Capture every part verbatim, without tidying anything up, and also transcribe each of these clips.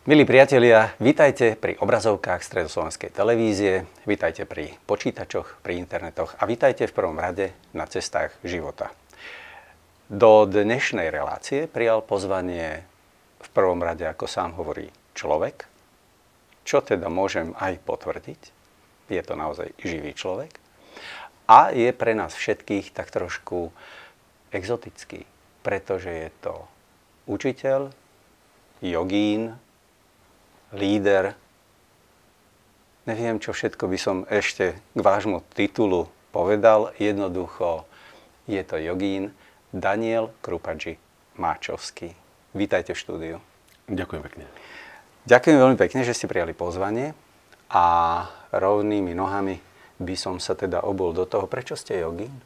Milí priatelia, vítajte pri obrazovkách Stredoslovenskej televízie, vítajte pri počítačoch, pri internetoch a vítajte v prvom rade na cestách života. Do dnešnej relácie prijal pozvanie v prvom rade, ako sám hovorí, človek, čo teda môžem aj potvrdiť. Je to naozaj živý človek a je pre nás všetkých tak trošku exotický, pretože je to učiteľ, jogín, líder. Neviem, čo všetko by som ešte k vášmu titulu povedal. Jednoducho je to jogín Daniel Krupadži-Máčovský. Vítajte v štúdiu. Ďakujem pekne. Ďakujem veľmi pekne, že ste prijali pozvanie a rovnými nohami by som sa teda obul do toho, prečo ste jogín?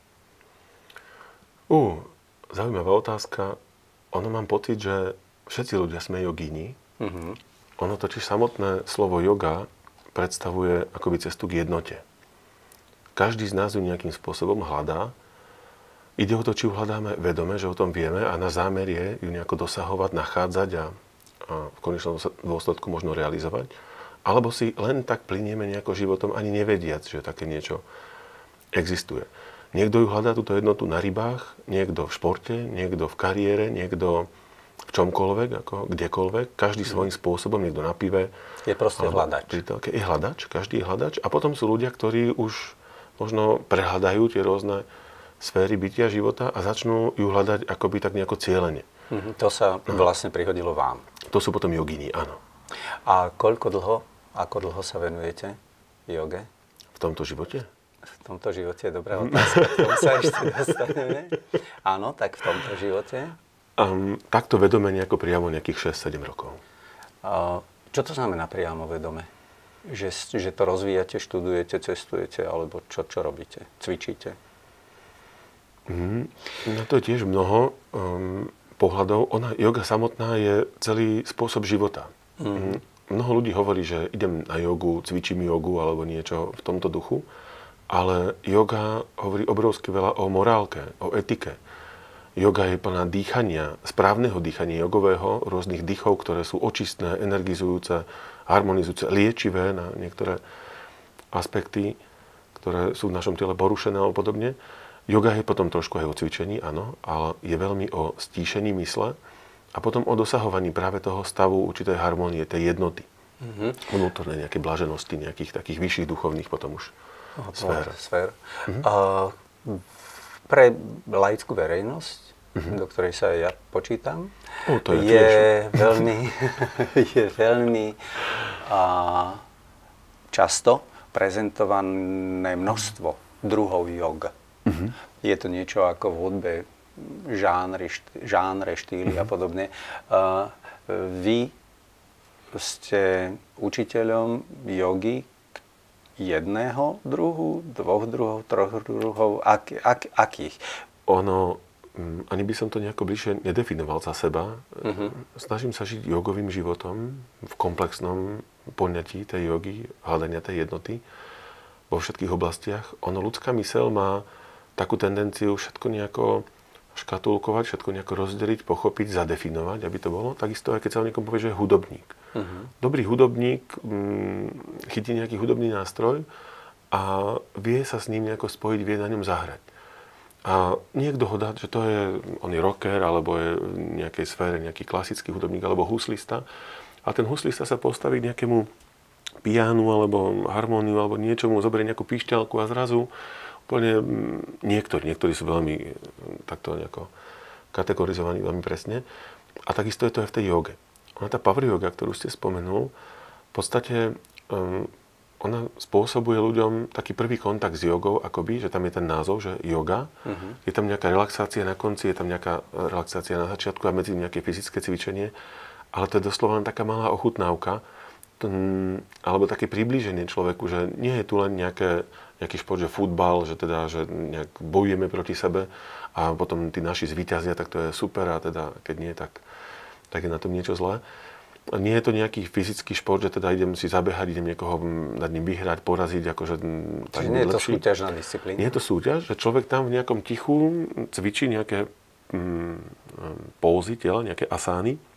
Uh, zaujímavá otázka. Ono mám pocit, že všetci ľudia sme jogíni. Uh-huh. Ono totiž samotné slovo yoga predstavuje akoby cestu k jednote. Každý z nás ju nejakým spôsobom hľadá. Ide o to, či ju hľadáme vedome, že o tom vieme a na zámer je ju nejako dosahovať, nachádzať a, a v konečnom dôsledku možno realizovať. Alebo si len tak plynieme nejako životom, ani nevediac, že také niečo existuje. Niekto ju hľadá túto jednotu na rybách, niekto v športe, niekto v kariére, niekto v čomkoľvek, ako kdekoľvek, každý svojím spôsobom, niekto na pive. Je proste hľadač. Je hľadač, každý je hľadač. A potom sú ľudia, ktorí už možno prehľadajú tie rôzne sféry bytia života a začnú ju hľadať akoby tak nejako cieľene. Mm-hmm. To sa vlastne prihodilo vám. To sú potom jogíni, áno. A koľko dlho, ako dlho sa venujete joge? V tomto živote? V tomto živote je dobrá otázka, k tomu sa ešte dostaneme. Áno, tak v tomto živote. Um, takto vedome nejako priamo nejakých šesť sedem rokov. Uh, čo to znamená priamo vedome? Že, že to rozvíjate, študujete, cestujete, alebo čo, čo robíte? Cvičíte? Mm, no to je tiež mnoho um, pohľadov. Ona, yoga samotná je celý spôsob života. Mm. Mnoho ľudí hovorí, že idem na jogu, cvičím jogu alebo niečo v tomto duchu, ale yoga hovorí obrovsky veľa o morálke, o etike. Yoga je plná dýchania, správneho dýchania jogového, rôznych dýchov, ktoré sú očistné, energizujúce, harmonizujúce, liečivé na niektoré aspekty, ktoré sú v našom tele porušené alebo podobne. Yoga je potom trošku aj o cvičení, áno, ale je veľmi o stíšení mysle a potom o dosahovaní práve toho stavu určitej harmonie, tej jednoty. Mm-hmm. Vnútornej nejakej blaženosti, nejakých takých vyšších duchovných potom už oh, sfér. sfér. Mm-hmm. Uh, pre laickú verejnosť, mm-hmm. do ktorej sa ja počítam, o, to je, je veľmi, je veľmi a, často prezentované množstvo druhov jog. Mm-hmm. Je to niečo ako v hudbe, žánry, štý, žánre, štýly mm-hmm. a podobne. A, vy ste učiteľom jogy jedného druhu, dvoch druhov, troch druhov, ak, ak, akých? Ono, ani by som to nejako bližšie nedefinoval za seba. Uh-huh. Snažím sa žiť jogovým životom v komplexnom poňatí tej jogy, hľadania tej jednoty vo všetkých oblastiach. Ono, ľudská myseľ má takú tendenciu všetko nejako škatulkovať, všetko nejako rozdeliť, pochopiť, zadefinovať, aby to bolo. Takisto aj keď sa o niekom povie, že je hudobník. Uh-huh. Dobrý hudobník um, chytí nejaký hudobný nástroj a vie sa s ním nejako spojiť, vie na ňom zahrať. A niekto ho dá, že to je, on je rocker, alebo je v nejakej sfére nejaký klasický hudobník, alebo huslista. A ten huslista sa postaví k nejakému pianu, alebo harmóniu, alebo niečomu, zoberie nejakú píšťalku a zrazu úplne niektorí, niektorí sú veľmi takto nejako kategorizovaní veľmi presne. A takisto je to aj v tej joge. Ona tá power yoga, ktorú ste spomenul, v podstate um, ona spôsobuje ľuďom taký prvý kontakt s jogou, akoby, že tam je ten názov, že yoga. Uh-huh. Je tam nejaká relaxácia na konci, je tam nejaká relaxácia na začiatku a medzi nejaké fyzické cvičenie. Ale to je doslova len taká malá ochutnávka, um, alebo také priblíženie človeku, že nie je tu len nejaké, nejaký šport, že futbal, že teda, že nejak bojujeme proti sebe a potom tí naši zvíťazia, tak to je super a teda, keď nie, tak tak je na tom niečo zlé. Nie je to nejaký fyzický šport, že teda idem si zabehať, idem niekoho nad ním vyhrať, poraziť, akože... Čiže nie je to súťažná disciplína? Nie je to súťaž, že človek tam v nejakom tichu cvičí nejaké mm, pózy tela, nejaké asány,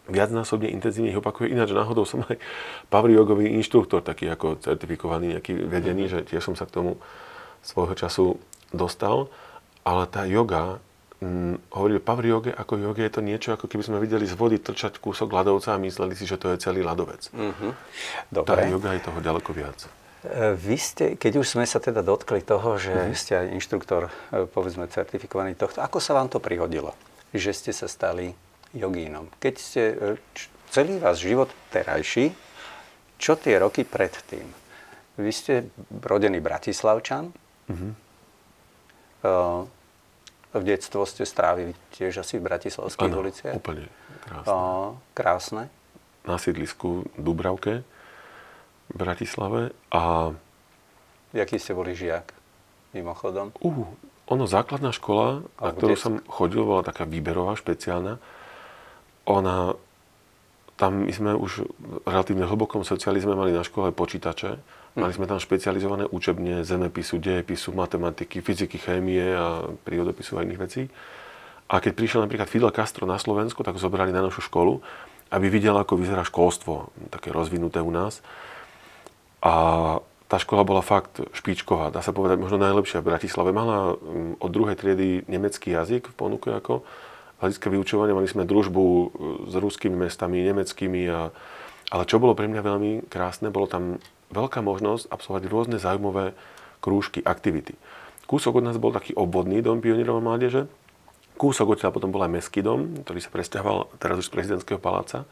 viacnásobne intenzívne ich opakuje. Ináč náhodou som aj power jogový inštruktor, taký ako certifikovaný, nejaký vedený, že tiež som sa k tomu svojho času dostal. Ale tá joga, hm, hovorili power joge, ako joge je to niečo, ako keby sme videli z vody trčať kúsok ľadovca a mysleli si, že to je celý ľadovec. Mm-hmm. Dobre. Tá joga je toho ďaleko viac. Vy ste, keď už sme sa teda dotkli toho, že mm-hmm. ste aj inštruktor, povedzme, certifikovaný tohto, ako sa vám to prihodilo, že ste sa stali jogínom? Keď ste celý váš život terajší, čo tie roky predtým? Vy ste rodený Bratislavčan, mm-hmm. v detstvo ste strávili tiež asi v bratislavských ano, uliciach. Úplne krásne. Krásne. Na sídlisku Dubravke v Bratislave a... Jaký ste boli žiak, mimochodom? Uh, ono, základná škola, na ktorú som chodil, bola taká výberová, špeciálna. Ona, tam my sme už v relatívne hlbokom socializme mali na škole počítače. Mali sme tam špecializované učebne zemepisu, dejepisu, matematiky, fyziky, chémie a prírodopisu a iných vecí. A keď prišiel napríklad Fidel Castro na Slovensku, tak ho zobrali na našu školu, aby videl, ako vyzerá školstvo, také rozvinuté u nás. A tá škola bola fakt špičková, dá sa povedať možno najlepšia v Bratislave. Mala od druhej triedy nemecký jazyk v ponuke ako hľadiska vyučovania. Mali sme družbu s ruskými mestami, nemeckými. A... Ale čo bolo pre mňa veľmi krásne, bolo tam veľká možnosť absolvovať rôzne zaujímavé krúžky, aktivity. Kúsok od nás bol taký obvodný dom pionierov a mládeže. Kúsok odtiaľ potom bol aj mestský dom, ktorý sa presťahoval teraz už z prezidentského paláca.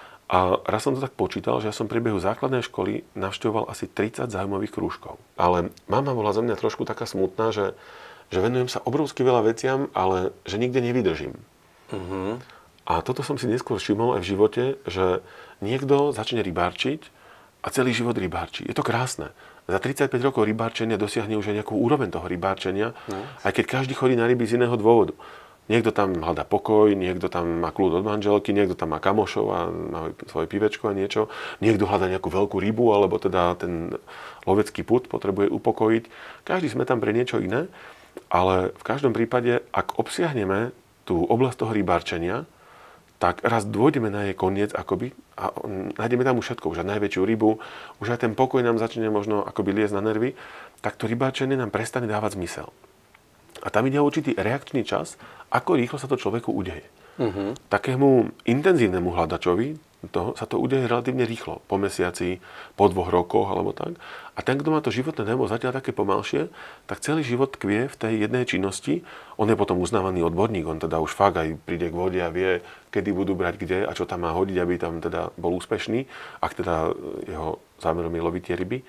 A raz som to tak počítal, že ja som v priebehu základnej školy navštevoval asi tridsať zaujímavých krúžkov. Ale mama bola za mňa trošku taká smutná, že, že venujem sa obrovsky veľa veciam, ale že nikde nevydržím. Uh-huh. A toto som si neskôr všimol aj v živote, že niekto začne rybárčiť a celý život rybárči. Je to krásne. Za tridsaťpäť rokov rybárčenia dosiahne už aj nejakú úroveň toho rybárčenia, no. Aj keď každý chodí na ryby z iného dôvodu. Niekto tam hľadá pokoj, niekto tam má kľud od manželky, niekto tam má kamošov a má svoje pivečko a niečo. Niekto hľadá nejakú veľkú rybu, alebo teda ten lovecký pud potrebuje upokojiť. Každý sme tam pre niečo iné, ale v každom prípade, ak obsiahneme tú oblasť toho rybárčenia, tak raz dôjdeme na jej koniec akoby a nájdeme tam už všetko, už aj najväčšiu rybu, už aj ten pokoj nám začne možno akoby liesť na nervy, tak to rybárčenie nám prestane dávať zmysel. A tam ide určitý reakčný čas, ako rýchlo sa to človeku udeje. Uh-huh. Takému intenzívnemu hľadačovi to, sa to udeje relatívne rýchlo, po mesiaci, po dvoch rokoch alebo tak. A ten, kto má to životné tempo zatiaľ také pomalšie, tak celý život kvie v tej jednej činnosti. On je potom uznávaný odborník, on teda už fakt aj príde k vode a vie, kedy budú brať kde a čo tam má hodiť, aby tam teda bol úspešný, ak teda jeho zámerom je loviť tie ryby.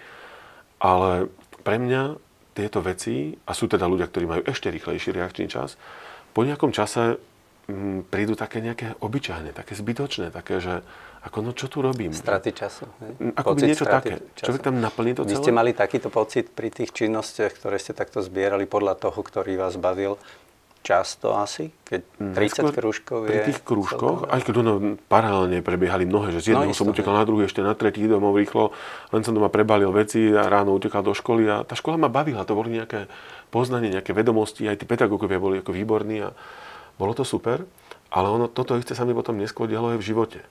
Ale pre mňa tieto veci, a sú teda ľudia, ktorí majú ešte rýchlejší reakčný čas, po nejakom čase m, prídu také nejaké obyčajné, také zbytočné, také, že ako no čo tu robím? Straty času. Ako by niečo také. Času. Človek tam naplní to celé. Vy ste mali takýto pocit pri tých činnostiach, ktoré ste takto zbierali podľa toho, ktorý vás bavil? Často asi, keď tridsať krúžkov je... Pri tých krúžkoch, aj keď ono paralelne prebiehali mnohé, že z jedného no, som utekal na druhý, ešte na tretí domov rýchlo, len som doma prebalil veci a ráno utekal do školy a tá škola ma bavila, to boli nejaké poznanie, nejaké vedomosti, aj tí pedagógovia boli ako výborní a bolo to super, ale ono, toto isté sa mi potom neskôr dialo aj v živote.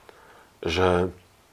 Že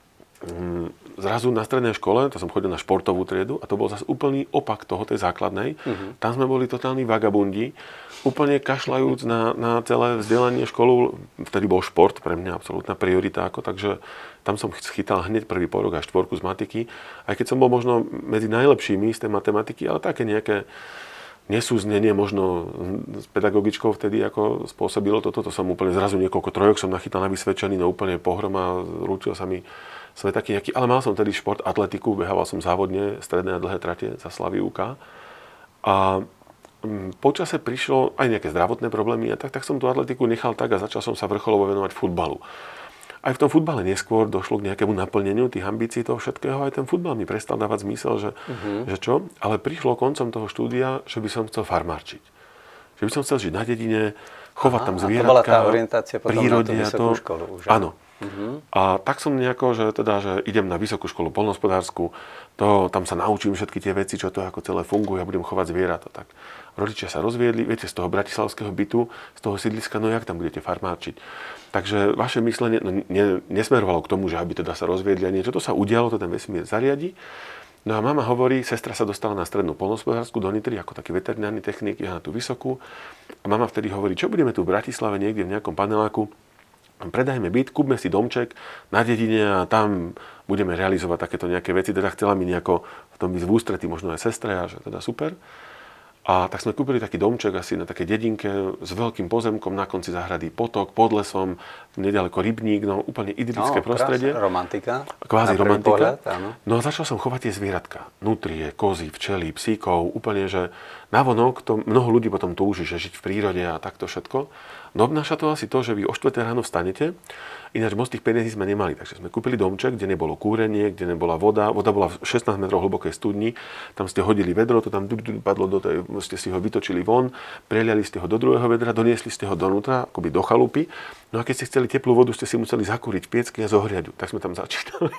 zrazu na strednej škole, to som chodil na športovú triedu a to bol zase úplný opak toho, tej základnej. Uh-huh. Tam sme boli totálni vagabundi, úplne kašľajúc na, na celé vzdelanie školu. Vtedy bol šport pre mňa absolútna priorita, ako, takže tam som chytal hneď prvý porok a štvorku z matiky. Aj keď som bol možno medzi najlepšími z tej matematiky, ale také nejaké nesúznenie možno s pedagogičkou vtedy ako spôsobilo toto. To som úplne zrazu niekoľko trojok som nachytal na vysvedčený, no úplne pohroma, rútil sa mi svet taký nejaký, ale mal som tedy šport, atletiku, behával som závodne, stredné a dlhé trate za Slavy ú ká. A počase prišlo aj nejaké zdravotné problémy a tak, tak som tú atletiku nechal tak a začal som sa vrcholovo venovať futbalu. Aj v tom futbale neskôr došlo k nejakému naplneniu tých ambícií toho všetkého, aj ten futbal mi prestal dávať zmysel, že, uh-huh. že čo? Ale prišlo koncom toho štúdia, že by som chcel farmárčiť. Že by som chcel žiť na dedine, chovať Aha, tam zvieratka, to bola tá orientácia potom prírode na tú vysokú to, školu už. Áno. Uh-huh. A tak som nejako, že teda, že idem na vysokú školu poľnohospodársku, to, tam sa naučím všetky tie veci, čo to ako celé funguje, ja budem chovať zvieratá. Tak. rodičia sa rozviedli, viete, z toho bratislavského bytu, z toho sídliska, no jak tam budete farmáčiť. Takže vaše myslenie no, ne, nesmerovalo k tomu, že aby teda sa rozviedli a niečo, to sa udialo, to ten vesmír zariadi. No a mama hovorí, sestra sa dostala na strednú poľnohospodársku do Nitry ako taký veterinárny technik, ja na tú vysokú. A mama vtedy hovorí, čo budeme tu v Bratislave niekde v nejakom paneláku, predajme byt, kúpme si domček na dedine a tam budeme realizovať takéto nejaké veci. Teda chcela mi nejako v tom byť v ústretí, možno aj sestre, a že teda super. A tak sme kúpili taký domček asi na takej dedinke s veľkým pozemkom, na konci záhrady potok, pod lesom, nedaleko rybník, no úplne idylické no, prostredie. Krásne, romantika. Kvázi romantika. Pohľad, áno. No a začal som chovať tie zvieratka. Nutrie, kozy, včely, psíkov, úplne, že navonok to mnoho ľudí potom túži, že žiť v prírode a takto všetko. No obnáša to asi to, že vy o štvrtej ráno vstanete, ináč moc tých peniazí sme nemali, takže sme kúpili domček, kde nebolo kúrenie, kde nebola voda, voda bola v šestnásť metrov hlbokej studni, tam ste hodili vedro, to tam padlo do tej, ste si ho vytočili von, preliali ste ho do druhého vedra, doniesli ste ho donútra, akoby do chalupy. No a keď ste chceli teplú vodu, ste si museli zakúriť v piecky a zohriať ju. Tak sme tam začínali.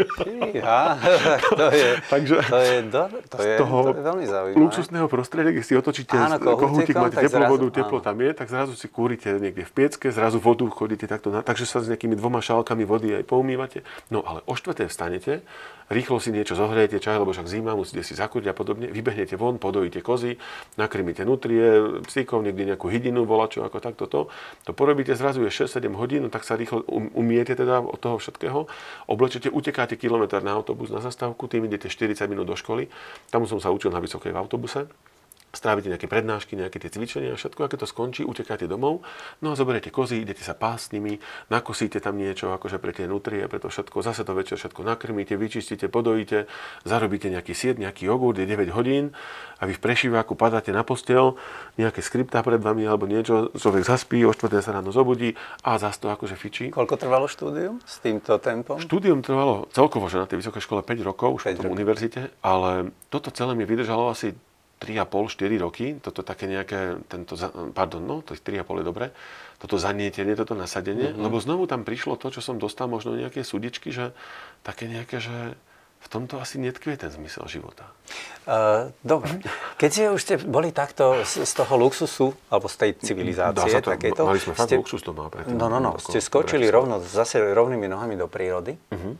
Fíha, to je, takže to je, do, to z je, toho to je veľmi zaujímavé. luxusného prostredia, keď si otočíte áno, kohútik, máte teplú vodu, teplo tam je, tak zrazu si kúrite niekde v piecke, zrazu vodu chodíte takto, na, takže sa s nejakými dvoma šálkami vody aj poumývate. No ale o štvrtej vstanete, rýchlo si niečo zohrejete, čaj, lebo však zima, musíte si zakúriť a podobne, vybehnete von, podojíte kozy, nakrmíte nutrie, psíkov, niekde nejakú hydinu, volačo, ako takto to. To porobíte, zrazu je šesť sedem hodín, no tak sa rýchlo umiete teda od toho všetkého, oblečete, utekáte kilometr na autobus, na zastávku, tým idete štyridsať minút do školy. Tam som sa učil na vysokej v autobuse. Strávite nejaké prednášky, nejaké tie cvičenia a všetko, a keď to skončí, utekáte domov, no a zoberiete kozy, idete sa pásť s nimi, nakosíte tam niečo, akože pre tie nutrie, pre to všetko, zase to večer všetko nakrmíte, vyčistíte, podojíte, zarobíte nejaký sied, nejaký jogurt, je deväť hodín a vy v prešíváku padáte na posteľ, nejaké skriptá pred vami alebo niečo, človek zaspí, o štvrtej sa ráno zobudí a zase to akože fičí. Koľko trvalo štúdium s týmto tempom? Štúdium trvalo celkovo, že na tej vysokej škole päť rokov, už v univerzite, ale toto celé mi vydržalo asi tri a pol štyri roky, toto také nejaké, tento, pardon, no, to tri a pol je dobre, toto zanietenie, toto nasadenie, mm-hmm. lebo znovu tam prišlo to, čo som dostal, možno nejaké súdičky, že také nejaké, že v tomto asi netkvie ten zmysel života. Uh, dobre. Keď ste už ste boli takto z, z toho luxusu, alebo z tej civilizácie, to, takéto, mali sme fakt ste, luxus doma. No, no, no, ste skočili rovno, zase rovnými nohami do prírody. Uh-huh.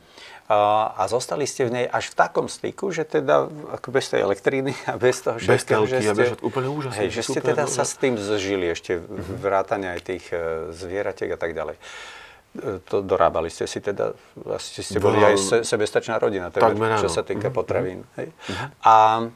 A, a zostali ste v nej až v takom styku, že teda ako bez tej elektríny a bez toho všetkého, že ste, a úplne úžasné, hej, že ste super, teda no, sa s tým zžili ešte uh-huh. vrátane aj tých zvieratiek a tak ďalej. To dorábali ste si teda, asi ste boli aj se, sebestačná rodina, teda, čo sa týka uh-huh. potravín. Hej? Uh-huh. A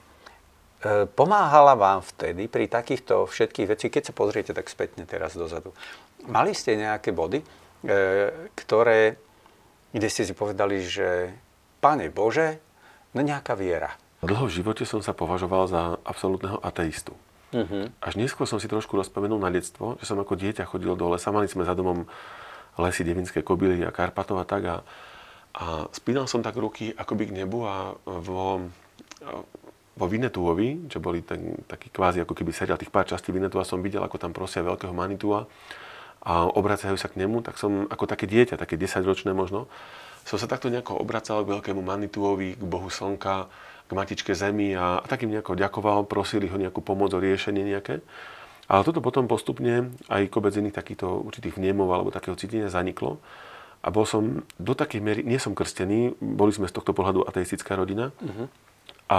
e, pomáhala vám vtedy pri takýchto všetkých vecí, keď sa pozriete tak spätne teraz dozadu, mali ste nejaké body, e, ktoré, kde ste si povedali, že Pane Bože, no nejaká viera. Dlho v živote som sa považoval za absolútneho ateistu. Uh-huh. Až neskôr som si trošku rozpomenul na detstvo, že som ako dieťa chodil do lesa, mali sme za domom lesy Devinské Kobily a Karpatov a tak a, a spínal som tak ruky akoby k nebu a vo, vo Vinetuovi, čo boli ten, taký kvázi ako keby seriál tých pár častí Vinetua, som videl, ako tam prosia veľkého Manitua a obracajú sa k nemu, tak som ako také dieťa, také desaťročné možno, som sa takto nejako obracal k veľkému Manituovi, k Bohu Slnka, k Matičke Zemi a, a takým nejako ďakoval, prosili ho nejakú pomoc o riešenie nejaké. Ale toto potom postupne aj kobec iných takýchto určitých vnemov alebo takého cítenia zaniklo. A bol som do takej miery, nie som krstený, boli sme z tohto pohľadu ateistická rodina. Uh-huh. A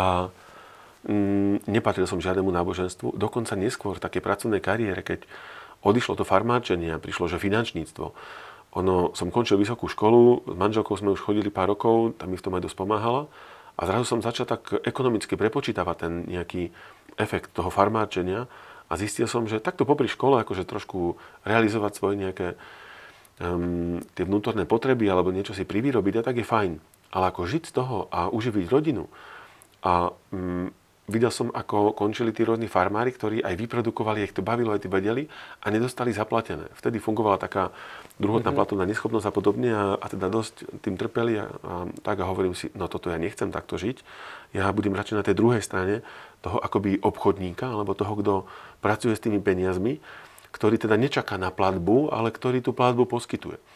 mm, nepatril som žiadnemu náboženstvu. Dokonca neskôr v takej pracovnej kariére, keď odišlo to farmáčenie a prišlo, že finančníctvo. Ono, som končil vysokú školu, s manželkou sme už chodili pár rokov, tam mi v tom aj dosť pomáhala. A zrazu som začal tak ekonomicky prepočítavať ten nejaký efekt toho farmáčenia. A zistil som, že takto popri škole akože trošku realizovať svoje nejaké um, tie vnútorné potreby alebo niečo si privyrobiť, a tak je fajn. Ale ako žiť z toho a uživiť rodinu. A um, videl som, ako končili tí rôzni farmári, ktorí aj vyprodukovali, ich to bavilo, aj tí vedeli a nedostali zaplatené. Vtedy fungovala taká druhotná mm-hmm. platobná neschopnosť a podobne a, a teda dosť tým trpeli a, a tak a hovorím si, no toto ja nechcem takto žiť. Ja budem radšej na tej druhej strane toho akoby obchodníka, alebo toho, kto pracuje s tými peniazmi, ktorý teda nečaká na platbu, ale ktorý tú platbu poskytuje.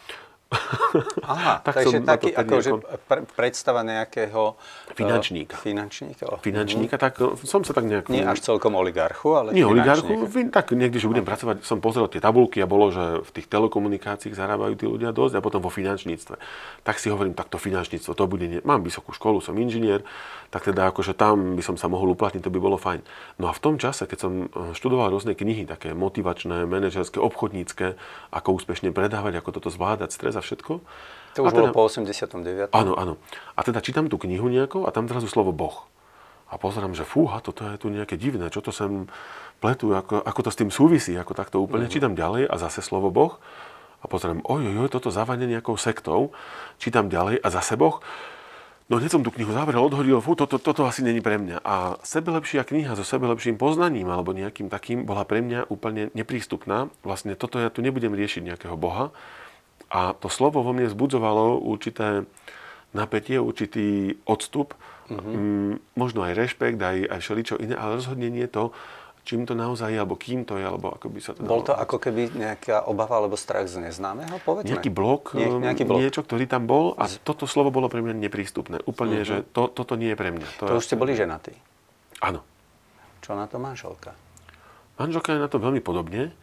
Aha, tak takže som taký ako, že pre, predstava nejakého finančníka. Uh, finančníka. Finančníka, tak som sa tak nejak... Nie až celkom oligarchu, ale Nie oligarchu, tak niekde, že budem okay. pracovať, som pozrel tie tabulky a bolo, že v tých telekomunikáciách zarábajú tí ľudia dosť a potom vo finančníctve. Tak si hovorím, tak to finančníctvo, to bude... Nie... Mám vysokú školu, som inžinier, tak teda akože tam by som sa mohol uplatniť, to by bolo fajn. No a v tom čase, keď som študoval rôzne knihy, také motivačné, manažerské, obchodnícke, ako úspešne predávať, ako toto zvládať, stres a všetko. To už teda, bolo po osemdesiatom deviatom Áno, áno. A teda čítam tú knihu nejakou a tam zrazu slovo Boh. A pozerám, že fúha, toto je tu nejaké divné, čo to sem pletú, ako, ako to s tým súvisí, ako takto úplne. Mm-hmm. Čítam ďalej a zase slovo Boh. A pozerám, ojojoj, toto zavane nejakou sektou. Čítam ďalej a zase Boh. No hneď som tú knihu zavrel, odhodil, fú, toto, toto asi není pre mňa. A sebelepšia kniha so sebelepším poznaním alebo nejakým takým bola pre mňa úplne neprístupná. Vlastne toto ja tu nebudem riešiť nejakého Boha. A to slovo vo mne vzbudzovalo určité napätie, určitý odstup, mm-hmm. možno aj rešpekt, aj, aj všeličo iné, ale rozhodne nie to, čím to naozaj je, alebo kým to je, alebo ako by sa to... Bol to ako keby nejaká obava alebo strach z neznámeho, povedzme? Nejaký blok, Nie, nejaký blok, niečo, ktorý tam bol a toto slovo bolo pre mňa neprístupné. Úplne, mm-hmm. že to, toto nie je pre mňa. To, to už ste boli ženatí? Áno. Čo na to manželka? Manželka je na to veľmi podobne,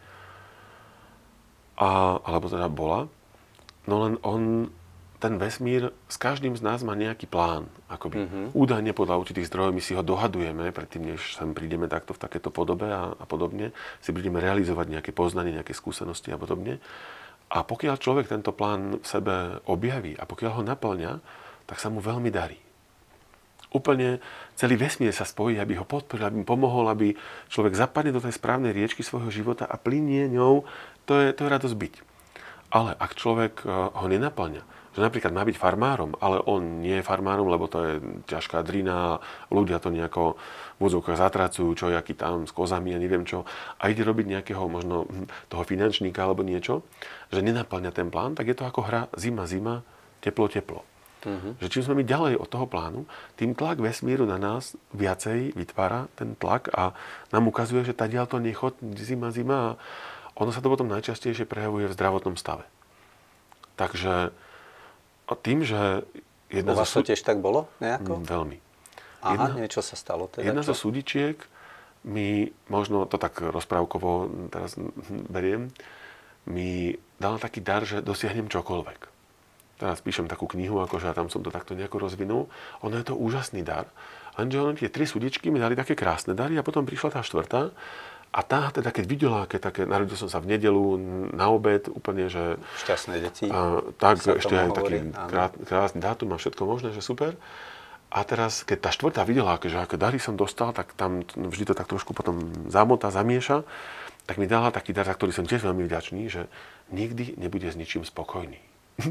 a, alebo teda bola. No len on, ten vesmír, s každým z nás má nejaký plán. Akoby. Mm-hmm. Údajne podľa určitých zdrojov my si ho dohadujeme, predtým, než sem prídeme takto v takéto podobe a, a podobne, si prídeme realizovať nejaké poznanie, nejaké skúsenosti a podobne. A pokiaľ človek tento plán v sebe objaví a pokiaľ ho naplňa, tak sa mu veľmi darí. Úplne celý vesmír sa spojí, aby ho podporil, aby mu pomohol, aby človek zapadne do tej správnej riečky svojho života a plynie ňou, to je, to je radosť byť. Ale ak človek ho nenaplňa, že napríklad má byť farmárom, ale on nie je farmárom, lebo to je ťažká drina, ľudia to nejako v úvodzovkách zatracujú, čo jaký tam s kozami a neviem čo, a ide robiť nejakého možno toho finančníka alebo niečo, že nenaplňa ten plán, tak je to ako hra zima, zima, teplo, teplo. Uh-huh. Že čím sme my ďalej od toho plánu, tým tlak vesmíru na nás viacej vytvára ten tlak a nám ukazuje, že tadiaľ to nechod, zima, zima a ono sa to potom najčastejšie prejavuje v zdravotnom stave. Takže tým, že... Jedna U vás to tiež tak bolo nejako? Veľmi. Aha, jedna, niečo sa stalo teda. Jedna čo? zo súdičiek mi, možno to tak rozprávkovo teraz beriem, mi dala taký dar, že dosiahnem čokoľvek. Teraz píšem takú knihu, akože tam som to takto nejako rozvinul. Ono je to úžasný dar. Lenže ono tie tri súdičky mi dali také krásne dary a potom prišla tá štvrtá. A tá teda, keď videla, keď také, narodil som sa v nedeľu na obed, úplne, že... Šťastné deti. A, tak, ešte aj taký krát, krásny dátum a všetko možné, že super. A teraz, keď tá štvrtá videla, že aké dary som dostal, tak tam vždy to tak trošku potom zamotá, zamieša, tak mi dala taký dar, za ktorý som tiež veľmi vďačný, že nikdy nebude s ničím spokojný.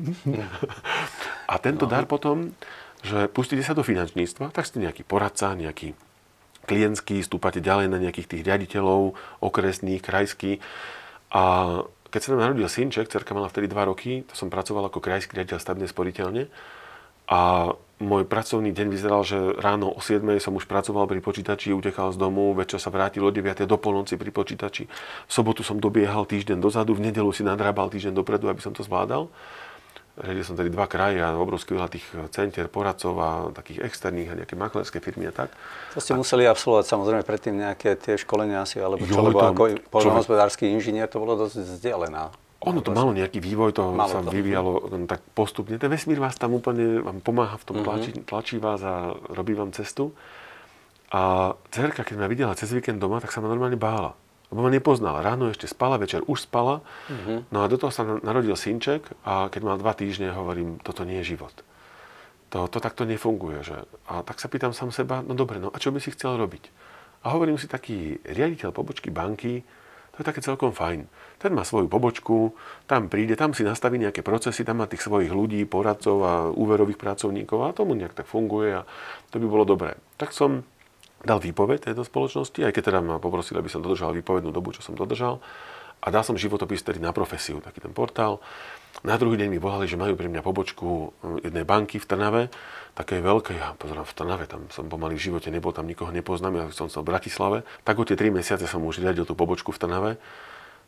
A tento no. dar potom, že pustíte sa do finančníctva, tak ste nejaký poradca, nejaký klientský, stúpate ďalej na nejakých tých riaditeľov, okresných, krajských. A keď sa nám narodil synček, dcerka mala vtedy dva roky, to som pracoval ako krajský riaditeľ stavebnej sporiteľne. A môj pracovný deň vyzeral, že ráno o siedmej som už pracoval pri počítači, utekal z domu, večer sa vrátil o deviatej do polnoci pri počítači. V sobotu som dobiehal týždeň dozadu, v nedeľu si nadrábal týždeň dopredu, aby som to zvládal. Riadil som tedy dva kraje a obrovský veľa tých centier, poradcov a takých externých a nejaké maklerské firmy a tak. To ste a... museli absolvovať samozrejme predtým nejaké tie školenia asi, alebo čo, jo, lebo ako poľnohospodársky inžinier to bolo dosť vzdialená. Ono to malo nejaký vývoj, to malo sa to. vyvíjalo tak postupne. Ten vesmír vás tam úplne vám pomáha v tom, mm-hmm. tlačí, tlačí vás a robí vám cestu. A dcerka, keď ma videla cez víkend doma, tak sa ma normálne bála. Lebo ma nepoznala. Ráno ešte spala, večer už spala. Uh-huh. No a do toho sa narodil synček a keď mal dva týždne, hovorím, toto nie je život. To, to takto nefunguje. Že? A tak sa pýtam sám seba, no dobre, no a čo by si chcel robiť? A hovorím si, taký riaditeľ pobočky banky, to je také celkom fajn. Ten má svoju pobočku, tam príde, tam si nastaví nejaké procesy, tam má tých svojich ľudí, poradcov a úverových pracovníkov a tomu nejak tak funguje a to by bolo dobré. Tak som dal výpoveď tejto spoločnosti, aj keď teda ma poprosili, aby som dodržal výpovednú dobu, čo som dodržal. A dal som životopis tedy na profesiu, taký ten portál. Na druhý deň mi volali, že majú pre mňa pobočku jednej banky v Trnave, také veľké, ja pozerám v Trnave, tam som pomaly v živote nebol, tam nikoho nepoznám, ja som sa v Bratislave. Tak o tie tri mesiace som už riadil tú pobočku v Trnave.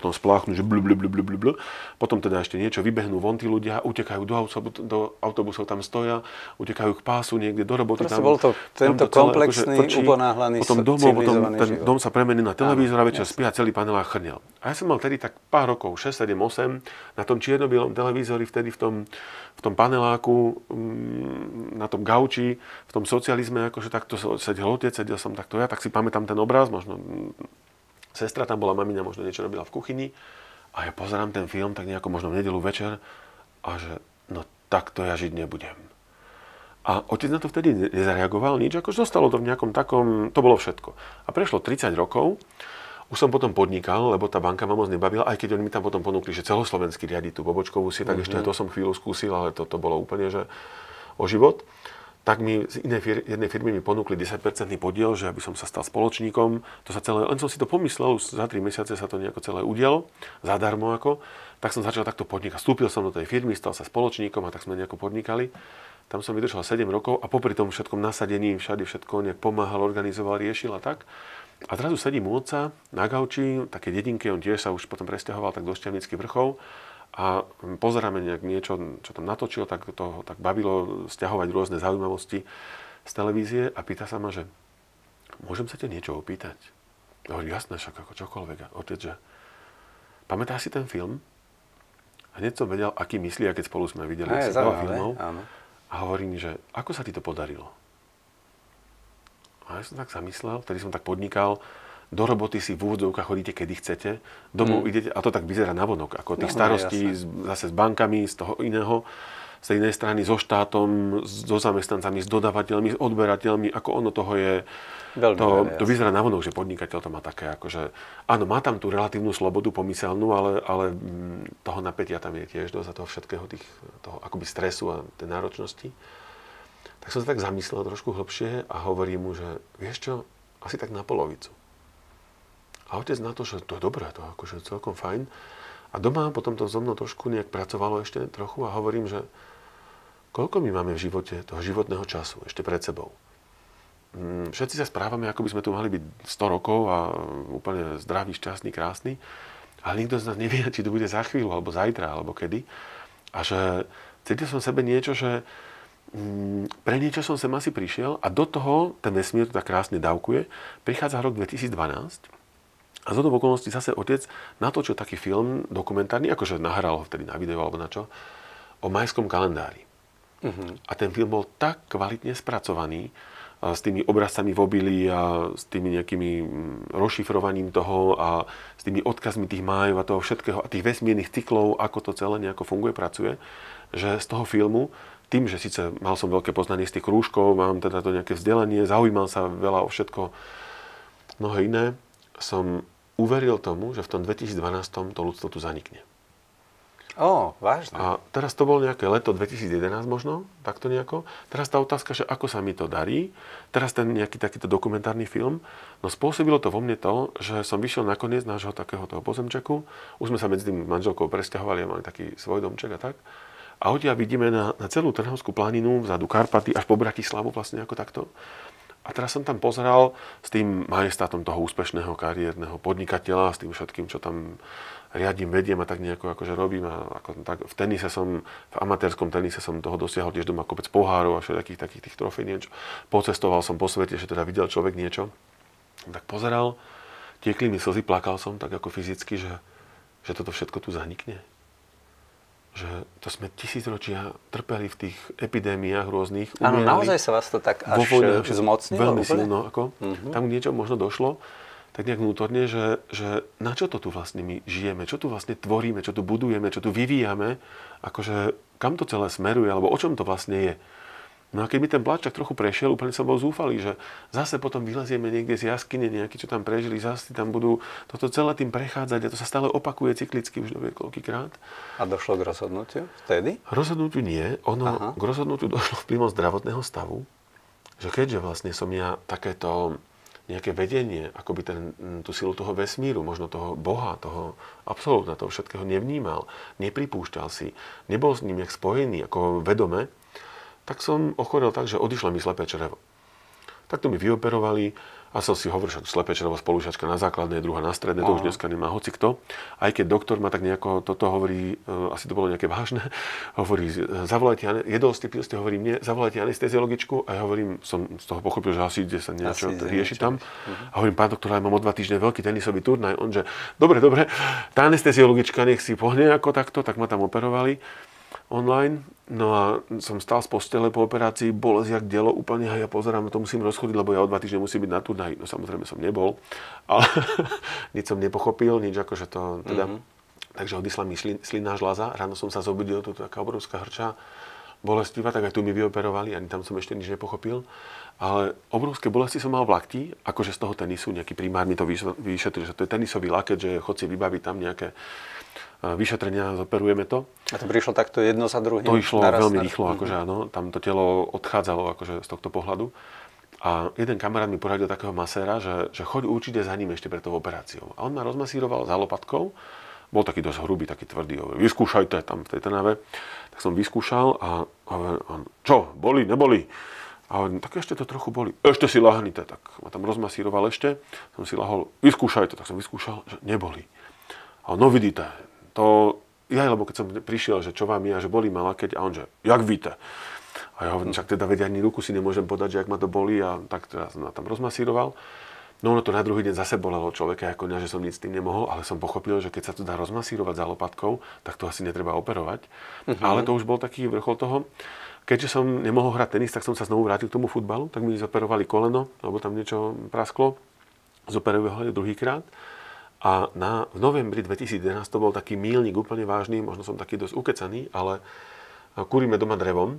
potom spláchnu, že blu, blu, blu, blu, blu. Potom teda ešte niečo, vybehnú von tí ľudia, utekajú do, autobus, do autobusov, tam stoja, utekajú k pásu niekde do roboty. Proste tam, bol to tento to celé, komplexný, akože, uponáhlaný, potom domov, potom ten život. dom sa premení na televízor a večer jasne. spí a celý panelák chrnel. A ja som mal tedy tak pár rokov, šesť, sedem, osem, na tom čierno-bielom televízori, vtedy v tom, v tom paneláku, na tom gauči, v tom socializme, akože takto sedel otec, sedel som takto ja, tak si pamätám ten obraz, možno sestra tam bola, mamina možno niečo robila v kuchyni a ja pozerám ten film tak nejako možno v nedeľu večer a že no takto ja žiť nebudem. A otec na to vtedy nezareagoval nič, akože zostalo to v nejakom takom, to bolo všetko. A prešlo tridsať rokov, už som potom podnikal, lebo tá banka ma moc nebavila, aj keď oni mi tam potom ponúkli, že celoslovenský riadi tú pobočkovú si, tak mm-hmm. ešte aj to som chvíľu skúsil, ale to, to bolo úplne, že o život. Tak mi z inej fir- jednej firmy mi ponúkli desať percent podiel, že aby som sa stal spoločníkom. To sa celé, len som si to pomyslel, už za tri mesiace sa to nejako celé udialo, zadarmo ako. Tak som začal takto podnikať. Vstúpil som do tej firmy, stal sa spoločníkom a tak sme nejako podnikali. Tam som vydržal sedem rokov a popri tom všetkom nasadení, všade všetko nejak pomáhal, organizoval, riešil a tak. A zrazu sedím u otca na gauči, také dedinke, on tiež sa už potom presťahoval tak do Šťavnických vrchov a pozeráme nejak niečo, čo tam natočil, tak to tak bavilo sťahovať rôzne zaujímavosti z televízie a pýta sa ma, že môžem sa ťa niečo opýtať? Ja hovorím, jasné, však ako čokoľvek. A otec, že pamätáš si ten film? A hneď som vedel, aký myslí, a keď spolu sme videli asi veľa filmov. Áno. A hovorí mi, že ako sa ti to podarilo? A ja som tak zamyslel, vtedy som tak podnikal, do roboty si v úvodzovkách chodíte, kedy chcete, domov mm. idete, a to tak vyzerá navonok, ako tých no, starostí no, zase s bankami, z toho iného, z tej inej strany so štátom, so zamestnancami, s dodávateľmi, s odberateľmi, ako ono toho je. Veľmi to, veľmi, to vyzerá navonok, že podnikateľ to má také, akože, áno, má tam tú relatívnu slobodu pomyselnú, ale, ale toho napätia tam je tiež dosť a toho všetkého, tých, toho akoby stresu a tej náročnosti. Tak som sa tak zamyslel trošku hlbšie a hovorím mu, že vieš čo, asi tak na polovicu. A otec na to, že to je dobré, to je akože celkom fajn. A doma potom to so mnou trošku nejak pracovalo ešte trochu a hovorím, že koľko my máme v živote toho životného času ešte pred sebou. Všetci sa správame, ako by sme tu mali byť sto rokov a úplne zdravý, šťastný, krásny. Ale nikto z nás nevie, či to bude za chvíľu, alebo zajtra, alebo kedy. A že cítil som sebe niečo, že pre niečo som sem asi prišiel a do toho ten vesmír to tak krásne dávkuje. Prichádza rok dvetisícdvanásť. A z toho okolností zase otec natočil taký film dokumentárny, akože nahral ho vtedy na video alebo na čo, o majskom kalendári. Uh-huh. A ten film bol tak kvalitne spracovaný, a s tými obrazcami v obilí a s tými nejakými rozšifrovaním toho a s tými odkazmi tých májov a toho všetkého a tých vesmírnych cyklov, ako to celé nejako funguje, pracuje, že z toho filmu, tým, že síce mal som veľké poznanie z tých krúžkov, mám teda to nejaké vzdelanie, zaujímal sa veľa o všetko mnohé iné, som uveril tomu, že v tom dvetisícdvanásť to ľudstvo tu zanikne. Ó, vážne. A teraz to bolo nejaké leto dvetisícjedenásť možno, takto nejako. Teraz tá otázka, že ako sa mi to darí. Teraz ten nejaký takýto dokumentárny film. No spôsobilo to vo mne to, že som vyšiel nakoniec nášho takého toho pozemčeku. Už sme sa medzi tým manželkou presťahovali a mali taký svoj domček a tak. A odtiaľ vidíme na, na celú Trnavskú planinu, vzadu Karpaty, až po Bratislavu vlastne ako takto. A teraz som tam pozeral s tým majestátom toho úspešného kariérneho podnikateľa, s tým všetkým, čo tam riadím, vediem a tak nejako akože robím. A ako, tak v tenise som, v amatérskom tenise som toho dosiahol tiež doma kopec pohárov a všetkých takých tých trofej niečo. Pocestoval som po svete, že teda videl človek niečo. Tak pozeral, tiekli mi slzy, plakal som tak ako fyzicky, že, že toto všetko tu zanikne. Že to sme tisícročia trpeli v tých epidémiách rôznych. Áno, naozaj sa vás to tak až zmocnilo? Veľmi silno. Ako, uh-huh. Tam niečo možno došlo, tak nejak vnútorne, že, že na čo to tu vlastne my žijeme, čo tu vlastne tvoríme, čo tu budujeme, čo tu vyvíjame, akože kam to celé smeruje, alebo o čom to vlastne je. No a keď mi ten pláč tak trochu prešiel, úplne som bol zúfalý, že zase potom vylezieme niekde z jaskyne, nejakí, čo tam prežili, zase tam budú toto celé tým prechádzať a to sa stále opakuje cyklicky už neviem koľkýkrát. A došlo k rozhodnutiu vtedy? Rozhodnutiu nie. Ono Aha. k rozhodnutiu došlo vplyvom zdravotného stavu, že keďže vlastne som ja takéto nejaké vedenie, akoby ten, tú silu toho vesmíru, možno toho Boha, toho absolútna, toho všetkého nevnímal, nepripúšťal si, nebol s ním nejak spojený ako vedome, tak som ochorel tak, že odišlo mi slepé črevo. Tak to mi vyoperovali a som si hovoril, že slepé črevo spolužiačka na základnej, druhá na strednej, to už dneska nemá hocikto. Aj keď doktor ma tak nejako toto hovorí, asi to bolo nejaké vážne, hovorí, zavolajte, jedol ste, pil ste, hovorí mne, zavolajte anesteziologičku a ja hovorím, som z toho pochopil, že asi ide sa niečo rieši tam. Uh-huh. A hovorím, pán doktor, ja mám o dva týždne veľký tenisový turnaj. On že, dobre, dobre, tá anesteziologička nech si pohne ako takto, tak ma tam operovali online. No a som stál z postele po operácii, bolesť jak dielo úplne a ja pozerám, to musím rozchodiť, lebo ja o dva týždne musím byť na turnaji. No samozrejme som nebol, ale nič som nepochopil, nič akože to teda. Mm-hmm. Takže odišla mi slin, slinná žľaza, ráno som sa zobudil, tu taká obrovská hrča, bolestivá, tak aj tu mi vyoperovali, ani tam som ešte nič nepochopil. Ale obrovské bolesti som mal v lakti, akože z toho tenisu, nejaký primár mi to vyšetril, že to je tenisový laket, že chod si vybaviť tam nejaké vyšetrenia, zoperujeme to. A to prišlo takto jedno za druhým? To išlo naraz, veľmi rýchlo, uh-huh. akože áno, tam to telo odchádzalo akože z tohto pohľadu. A jeden kamarát mi poradil takého maséra, že, že choď určite za ním ešte pred tou operáciou. A on ma rozmasíroval za lopatkou, bol taký dosť hrubý, taký tvrdý, hovoril, vyskúšajte tam v tej Trnave. Tak som vyskúšal a hovoril, čo, boli, neboli? A hovorím, tak ešte to trochu boli. Ešte si lahnite, tak ma tam rozmasíroval ešte. Som si lahol, vyskúšajte, tak som vyskúšal, že neboli. A no vidíte, to ja, lebo keď som prišiel, že čo vám je, a že bolí ma lakeť, a on že, jak víte? A ja hovorím, však teda vedia, ani ruku si nemôžem podať, že ak ma to bolí, a tak teda som tam rozmasíroval. No ono to na druhý deň zase bolelo človeka, ako mňa, že som nic s tým nemohol, ale som pochopil, že keď sa to dá rozmasírovať za lopatkou, tak to asi netreba operovať. Uh-huh. Ale to už bol taký vrchol toho. Keďže som nemohol hrať tenis, tak som sa znovu vrátil k tomu futbalu, tak mi zoperovali koleno, alebo tam niečo prasklo. Zoperovali druhýkrát. A na, v novembri dvetisícjedenásť to bol taký míľnik úplne vážny, možno som taký dosť ukecaný, ale kúrime doma drevom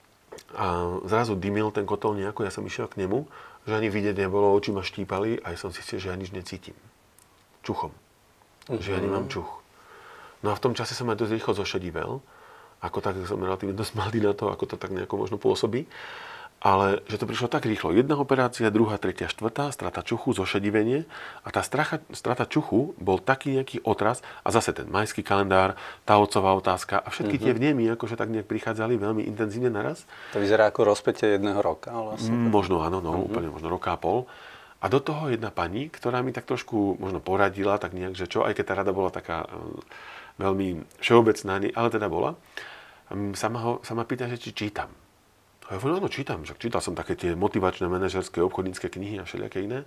a zrazu dymil ten kotol nejako, ja som išiel k nemu, že ani vidieť nebolo, oči ma štípali a ja som si že ja nič necítim. Čuchom. Uh-huh. Že ja nemám čuch. No a v tom čase som aj dosť rýchlo zošedivel, ako tak som relatívne dosť mladý na to, ako to tak nejako možno pôsobí. Ale že to prišlo tak rýchlo. Jedna operácia, druhá, tretia, štvrtá, strata čuchu, zošedivenie. A tá stracha, strata čuchu bol taký nejaký otras. A zase ten majský kalendár, tá otcová otázka a všetky mm-hmm. tie vnemy, akože tak nejak prichádzali veľmi intenzívne naraz. To vyzerá ako rozpätie jedného roka. Vlastne. Možno áno, no, mm-hmm. úplne možno roka a pol. A do toho jedna pani, ktorá mi tak trošku možno poradila, tak nejak, že čo, aj keď tá rada bola taká um, veľmi všeobecná, ale teda bola, um, sa, ma ho, sa ma pýta, že či čítam. A ja hovorím, áno, čítam, že čítal som také tie motivačné, manažerské, obchodnícke knihy a všelijaké iné.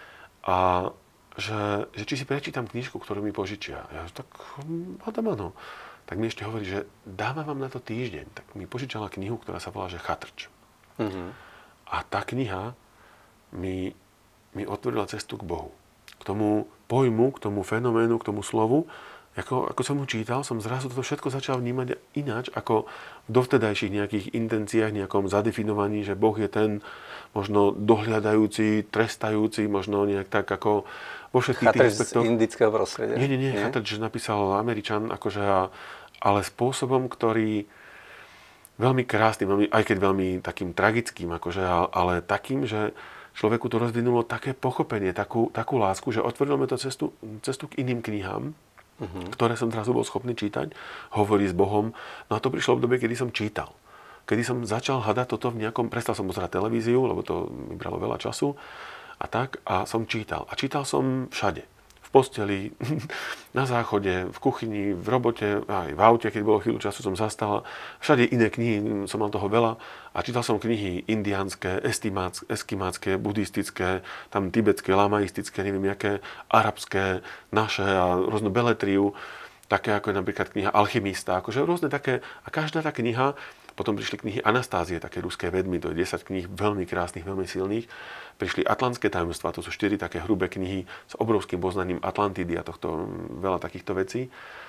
A že, že či si prečítam knižku, ktorú mi požičia. Ja tak, hádam áno. Tak mi ešte hovorí, že dávam vám na to týždeň. Tak mi požičala knihu, ktorá sa volá, že Chatrč. Uh-huh. A tá kniha mi, mi otvorila cestu k Bohu. K tomu pojmu, k tomu fenoménu, k tomu slovu. Ako, ako som mu čítal, som zrazu toto všetko začal vnímať ináč, ako v dovtedajších nejakých intenciách, nejakom zadefinovaní, že Boh je ten možno dohliadajúci, trestajúci, možno nejak tak ako vo všetkých tých aspektoch. Z indického prostredia? Nie, nie, nie. nie? Chatrč napísal Američan, akože, ale spôsobom, ktorý veľmi krásny, veľmi, aj keď veľmi takým tragickým, akože, ale takým, že človeku to rozvinulo také pochopenie, takú, takú lásku, že otvorilo mi to cestu, cestu k iným knihám, Uh-huh. ktoré som zrazu bol schopný čítať, hovorí s Bohom. No a to prišlo v dobe, kedy som čítal. Kedy som začal hľadať toto v nejakom, prestal som pozerať televíziu, lebo to mi bralo veľa času a tak, a som čítal. A čítal som všade. V posteli, na záchode, v kuchyni, v robote, aj v aute, keď bolo chvíľu času, som zastal. Všade iné knihy, som mal toho veľa. A čítal som knihy indiánske, eskimácké, buddhistické, tam tibetské, lamaistické, neviem jaké, arabské, naše a rôznu beletriu, také ako je napríklad kniha Alchymista, akože rôzne také. A každá tá kniha, potom prišli knihy Anastázie, také ruské vedmy, to je desať kníh veľmi krásnych, veľmi silných. Prišli Atlantské tajomstvá, to sú štyri také hrubé knihy s obrovským poznaním Atlantidy a tohto veľa takýchto vecí.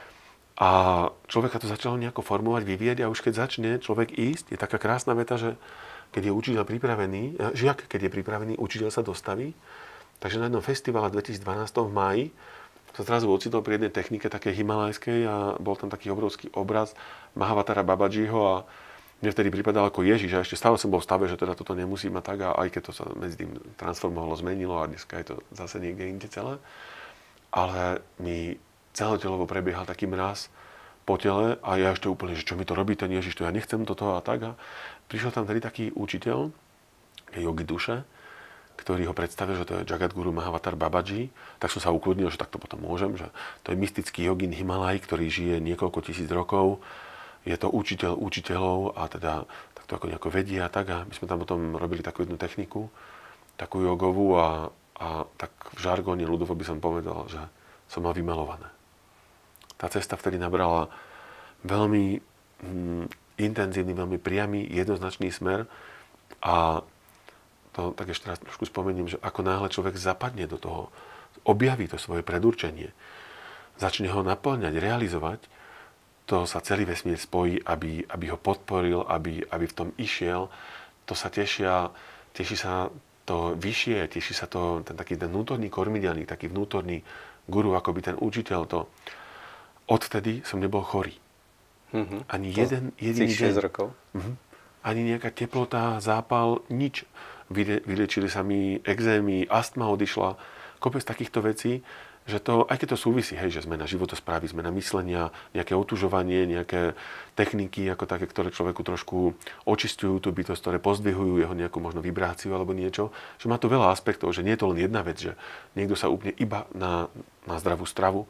A človeka to začalo nejako formovať, vyvíjať a už keď začne človek ísť, je taká krásna veta, že keď je učiteľ pripravený, žiak, keď je pripravený, učiteľ sa dostaví. Takže na jednom festivale dvetisícdvanásť v máji sa zrazu ocitol pri jednej technike také himalajskej a bol tam taký obrovský obraz Mahavatara Babajiho a mne vtedy pripadal ako Ježiš a ešte stále som bol v stave, že teda toto nemusím a tak, a aj keď to sa medzi tým transformovalo, zmenilo a dneska je to zase niekde inde celé. Ale mi celotelovo prebiehal taký mraz po tele a ja ešte úplne, že čo mi to robí ten Ježiš, to ja nechcem toto a tak. A prišiel tam tedy taký učiteľ, jogi duše, ktorý ho predstavil, že to je Jagadguru Mahavatar Babaji, tak som sa ukludnil, že takto potom môžem, že to je mystický jogin Himalaj, ktorý žije niekoľko tisíc rokov. Je to učiteľ učiteľov a teda takto ako nejako vedie a tak. A my sme tam potom robili takú jednu techniku, takú jogovú a, a tak v žargóne ľudovo by som povedal, že som mal vymalované. Tá cesta vtedy nabrala veľmi hm, intenzívny, veľmi priamy, jednoznačný smer a to tak ešte raz trošku spomeniem, že ako náhle človek zapadne do toho, objaví to svoje predurčenie, začne ho naplňať, realizovať, to sa celý vesmír spojí, aby, aby ho podporil, aby, aby v tom išiel. To sa tešia, teší sa to vyššie, teší sa to ten taký ten vnútorný kormidelník, taký vnútorný guru, akoby ten učiteľ to. Odvtedy som nebol chorý. Mm-hmm. Ani to jeden jediný deň. rokov. Mm-hmm. Ani nejaká teplota, zápal, nič. Vylečili sa mi exémy, astma odišla, kopec takýchto vecí, že to, aj keď to súvisí, hej, že zmena životosprávy, zmena myslenia, nejaké otužovanie, nejaké techniky, ako také, ktoré človeku trošku očistujú tú bytosť, ktoré pozdvihujú jeho nejakú možno vibráciu alebo niečo, že má to veľa aspektov, že nie je to len jedna vec, že niekto sa úplne iba na, na zdravú stravu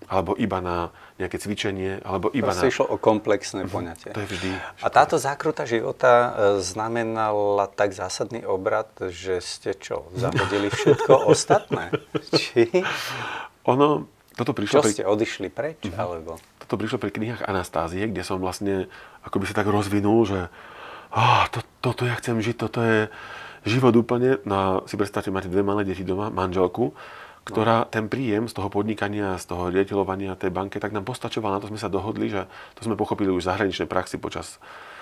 alebo iba na nejaké cvičenie, alebo iba Proste na... išlo o komplexné poňatie. To je vždy. A táto zákruta života znamenala tak zásadný obrad, že ste čo, zahodili všetko ostatné? Či? Ono, toto prišlo... Čo ste, odišli preč, uh-huh. alebo... Toto prišlo pri knihách Anastázie, kde som vlastne akoby sa tak rozvinul, že oh, to, toto ja chcem žiť, toto je život úplne. No a si predstavte, máte dve malé deti doma, manželku, ktorá ten príjem z toho podnikania, z toho riaditeľovania tej banke, tak nám postačoval. Na to sme sa dohodli, že to sme pochopili už v zahraničnej praxi počas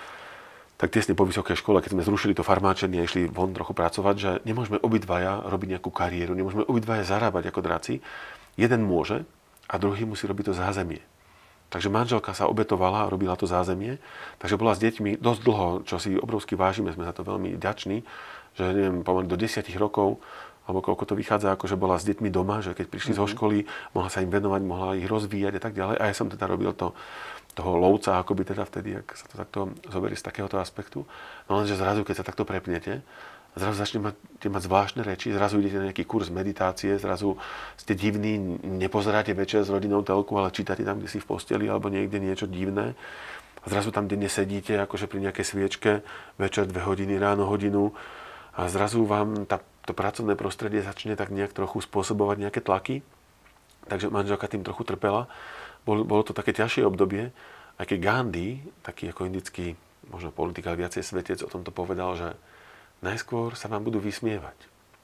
tak tesne po vysokej škole, keď sme zrušili to farmáčenie a išli von trochu pracovať, že nemôžeme obidvaja robiť nejakú kariéru, nemôžeme obidvaja zarábať ako draci. Jeden môže a druhý musí robiť to zázemie. Takže manželka sa obetovala a robila to zázemie, takže bola s deťmi dosť dlho, čo si obrovsky vážime, sme za to veľmi vďační, že neviem, pomaly do desiatich rokov alebo koľko to vychádza, akože bola s deťmi doma, že keď prišli mm-hmm. zo školy, mohla sa im venovať, mohla ich rozvíjať a tak ďalej. A ja som teda robil to, toho lovca, akoby teda vtedy, ak sa to takto zoberie z takéhoto aspektu. No lenže zrazu, keď sa takto prepnete, zrazu začnete mať, mať zvláštne reči, zrazu idete na nejaký kurz meditácie, zrazu ste divní, nepozeráte večer s rodinou telku, ale čítate tam, kde si v posteli, alebo niekde niečo divné. A zrazu tam denne sedíte, akože pri nejakej sviečke, večer dve hodiny, ráno hodinu. A zrazu vám tá to pracovné prostredie začne tak nejak trochu spôsobovať nejaké tlaky. Takže manželka tým trochu trpela. Bolo, bolo to také ťažšie obdobie. Aj keď Gandhi, taký ako indický, možno politik, ale viacej svetec, o tomto povedal, že najskôr sa vám budú vysmievať.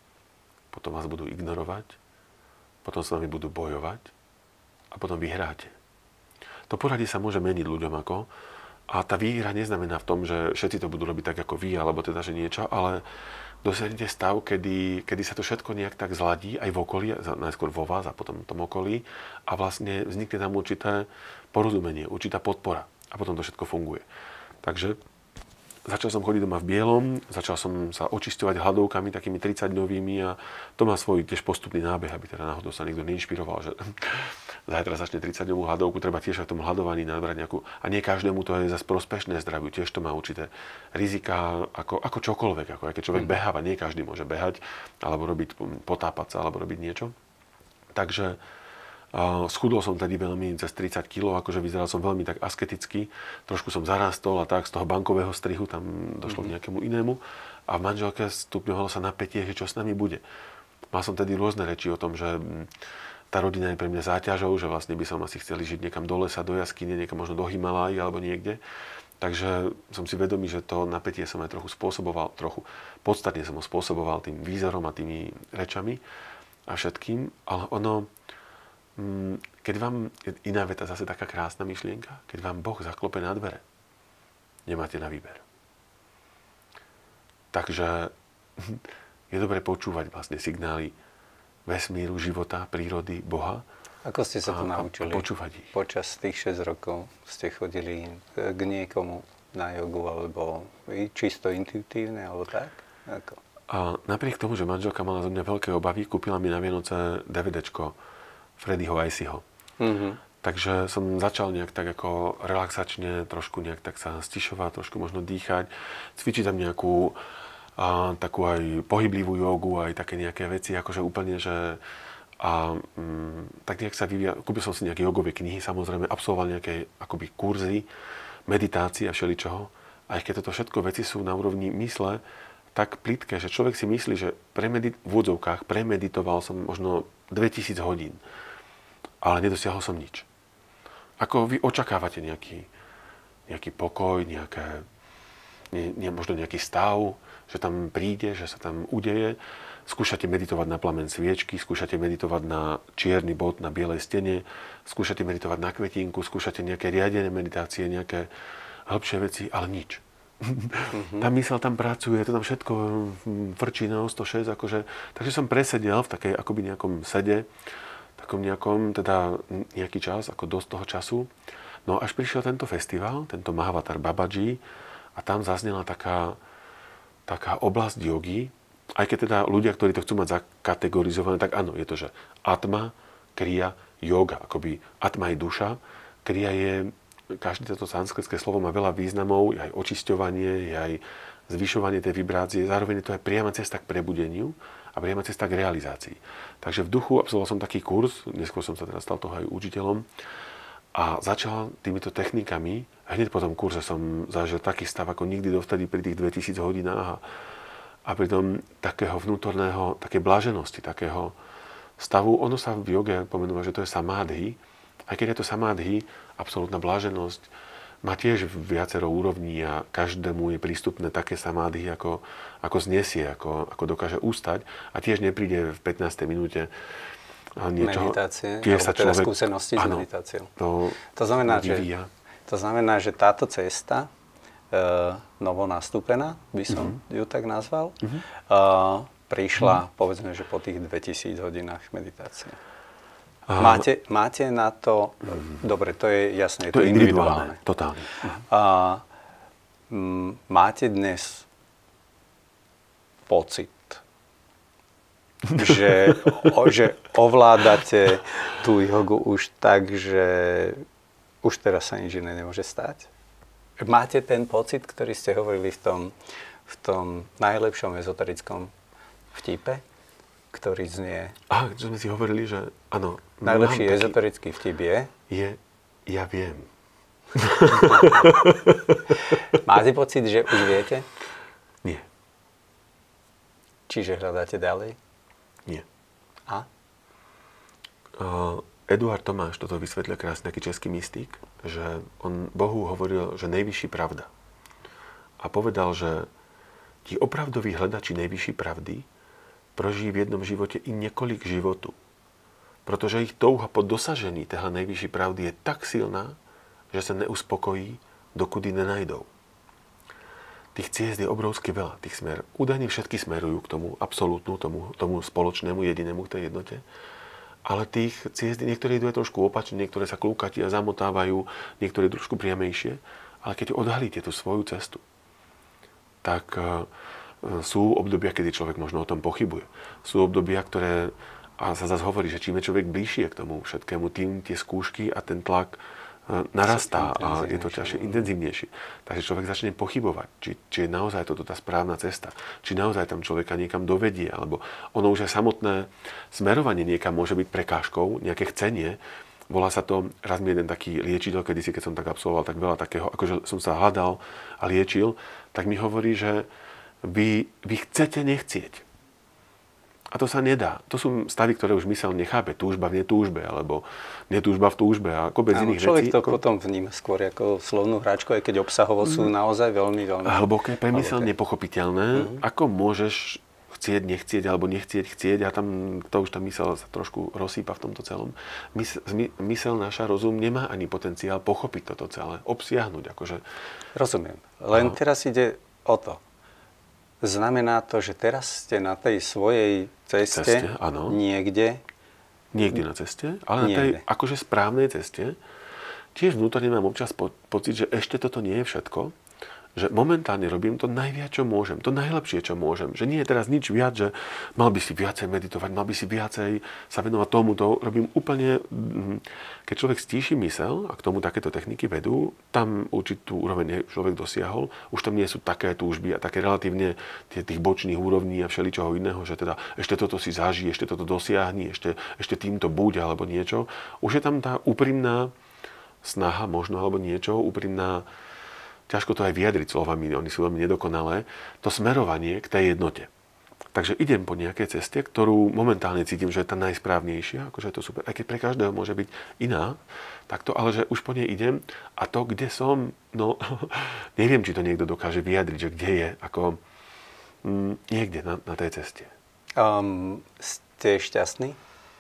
Potom vás budú ignorovať. Potom s vami budú bojovať. A potom vyhráte. To poradie sa môže meniť ľuďom ako. A tá výhra neznamená v tom, že všetci to budú robiť tak ako vy, alebo teda, že niečo, ale dosiahnete stav, kedy, kedy sa to všetko nejak tak zladí, aj v okolí, najskôr vo vás a potom v tom okolí, a vlastne vznikne tam určité porozumenie, určitá podpora a potom to všetko funguje. Takže začal som chodiť doma v bielom, začal som sa očisťovať hladovkami, takými tridsaťdňovými, a to má svoj tiež postupný nábeh, aby teda náhodou sa niekto neinšpiroval, že zajtra začne tridsaťdňovú hladovku, treba tiež v tom hľadovaní nabrať nejakú, a nie každému to je zase prospešné zdraviu, tiež to má určité rizika, ako, ako čokoľvek, ako keď človek mm. beháva, nie každý môže behať, alebo robiť, potápať sa, alebo robiť niečo. Takže uh, schudol som tedy veľmi, cez tridsať kilogramov, akože vyzeral som veľmi tak asketicky, trošku som zarástol a tak z toho bankového strihu tam došlo mm. k nejakému inému, a v manželke stupňovalo sa napätie, že čo s nami bude. Mal som tedy rôzne reči o tom, že tá rodina je pre mňa záťažou, že vlastne by som asi chceli žiť niekam do lesa, do jaskyne, niekam možno do Himaláji alebo niekde. Takže som si vedomý, že to napätie som aj trochu spôsoboval, trochu podstatne som ho spôsoboval tým výzorom a tými rečami a všetkým. Ale ono, keď vám, iná veta, zase taká krásna myšlienka, keď vám Boh zaklope na dvere, nemáte na výber. Takže je dobre počúvať vlastne signály vesmíru, života, prírody, Boha. Ako ste sa to a, naučili? A počúvať ich. Počas tých šesť rokov ste chodili k niekomu na jogu, alebo čisto intuitívne, alebo tak? Ako? A napriek tomu, že manželka mala zo mňa veľké obavy, kúpila mi na Vianoce DVDčko Freddyho Icyho. Mm-hmm. Takže som začal nejak tak ako relaxačne, trošku nejak tak sa stišovať, trošku možno dýchať, cvičiť tam nejakú a takú aj pohyblivú jogu, aj také nejaké veci, akože úplne, že a mm, tak nejak sa vyvíja. Kúpil som si nejaké jogové knihy, samozrejme, absolvoval nejaké akoby kurzy, meditácie a všeličoho. Aj keď toto všetko veci sú na úrovni mysle tak plitké, že človek si myslí, že premedit- v úvodzovkách premeditoval som možno dvetisíc hodín, ale nedosiahol som nič. Ako vy očakávate nejaký, nejaký pokoj, nejaké, nie, nie, možno nejaký stav, že tam príde, že sa tam udeje. Skúšate meditovať na plamen sviečky, skúšate meditovať na čierny bod na bielej stene, skúšate meditovať na kvetinku, skúšate nejaké riadené meditácie, nejaké hĺbšie veci, ale nič. Mm-hmm. Tá myseľ tam pracuje, to tam všetko frčí na sto šesť, akože. Takže som presedel v takej akoby nejakom sede, takom nejakom, teda nejaký čas, ako dosť toho času. No až prišiel tento festival, tento Mahavatar Babaji, a tam zaznela taká taká oblasť jogy, aj keď teda ľudia, ktorí to chcú mať zakategorizované, tak áno, je to, že atma, kriya, yoga, akoby atma je duša, kriya je, každé toto sanskritské slovo má veľa významov, je aj očisťovanie, je aj zvyšovanie tej vibrácie, zároveň je to aj priama cesta k prebudeniu a priama cesta k realizácii. Takže v duchu absolvoval som taký kurz, neskôr som sa teraz stal toho aj učiteľom a začal týmito technikami. Hneď po tom kurze som zažil taký stav, ako nikdy dovtedy pri tých dvetisíc hodinách a, a pri tom takého vnútorného, také bláženosti, takého stavu. Ono sa v joge pomenúva, že to je samádhi. Aj keď je to samádhi, absolútna bláženosť, má tiež viacero úrovní a každému je prístupné také samádhy, ako, ako znesie, ako, ako dokáže ustať a tiež nepríde v pätnástej minúte niečoho. Meditácie, tiež sa teda človek, skúsenosti áno, s meditáciou. To, to, znamená, že, to znamená, že táto cesta, e, novo nastúpená, by som mm-hmm. ju tak nazval, mm-hmm. e, prišla, mm-hmm. povedzme, že po tých dvetisíc hodinách meditácie. Máte, máte na to, dobre, to je jasné, to je to individuálne. individuálne. Totálne. A, m, máte dnes pocit, že, o, že ovládate tú jogu už tak, že už teraz sa nič iné nemôže stať? Máte ten pocit, ktorý ste hovorili v tom, v tom najlepšom ezoterickom vtipe? Ktorý znie... Aha, čo sme si hovorili, že áno. Najlepší taký, ezoterický vtip je... Je, ja viem. Máte pocit, že už viete? Nie. Čiže hľadáte ďalej? Nie. A? Uh, Eduard Tomáš toto vysvetlil krásne, taký český mystik, že on Bohu hovoril, že nejvyšší pravda. A povedal, že ti opravdoví hľadači nejvyšší pravdy prožijí v jednom živote i několik životů. Protože ich touha po dosažení téhle nejvyšší pravdy je tak silná, že se neuspokojí, dokud ji nenajdou. Tých ciest je obrovsky veľa, tých smer. Údajne všetky smerujú k tomu absolútnu, tomu, tomu spoločnému, jedinému k tej jednote. Ale tých ciest, niektoré idú trošku opačne, niektoré sa klúkati a zamotávajú, niektoré trošku priamejšie. Ale keď odhalíte tú svoju cestu, tak sú obdobia, kedy človek možno o tom pochybuje. Sú obdobia, ktoré, a sa zase hovorí, že čím je človek bližšie k tomu všetkému, tým tie skúšky a ten tlak narastá a je to ťažšie, intenzívnejšie. Takže človek začne pochybovať, či, či je naozaj toto tá správna cesta, či naozaj tam človeka niekam dovedie, alebo ono už aj samotné smerovanie niekam môže byť prekážkou, nejaké chcenie. Volá sa to, raz mi jeden taký liečiteľ, kedysi, keď som tak absolvoval, tak veľa takého, akože som sa hľadal a liečil, tak mi hovorí, že Vy, vy chcete nechcieť. A to sa nedá. To sú stavy, ktoré už mysel nechápe. Túžba v netúžbe, alebo netúžba v túžbe a kopec iných vecí. Človek to ako... potom vníma skôr ako slovnú hračku, aj keď obsahovo sú naozaj veľmi, veľmi... Hlboké, pre mysel nepochopiteľné. Mm-hmm. Ako môžeš chcieť, nechcieť, alebo nechcieť, chcieť. A tam, to už tá mysel sa trošku rozsýpa v tomto celom. Mysel, mysel naša, rozum nemá ani potenciál pochopiť toto celé. Obsiahnuť, akože... Rozumiem. Len no. Teraz ide o to. Znamená to, že teraz ste na tej svojej ceste, ceste áno. niekde? Niekde na ceste, ale niekde. Na tej akože správnej ceste. Tiež vnútorne mám občas po, pocit, že ešte toto nie je všetko. Že momentálne robím to najviac, čo môžem. To najlepšie, čo môžem. Že nie je teraz nič viac, že mal by si viacej meditovať, mal by si viacej sa venovať tomuto. Robím úplne... Keď človek stíši mysel, a k tomu takéto techniky vedú, tam určitú úroveň človek dosiahol. Už tam nie sú také túžby a také relatívne tie, tých bočných úrovní a všeličoho iného, že teda ešte toto si zažij, ešte toto dosiahni, ešte, ešte týmto buď alebo niečo. Už je tam tá úprimná snaha možno alebo niečo, úprimná. Ťažko to aj vyjadriť slovami, oni sú veľmi nedokonalé, to smerovanie k tej jednote. Takže idem po nejakej ceste, ktorú momentálne cítim, že je tá najsprávnejšia, akože je to super, aj keď pre každého môže byť iná, takto, ale že už po nej idem a to, kde som, no neviem, či to niekto dokáže vyjadriť, že kde je, ako mm, niekde na, na tej ceste. Um, ste šťastní?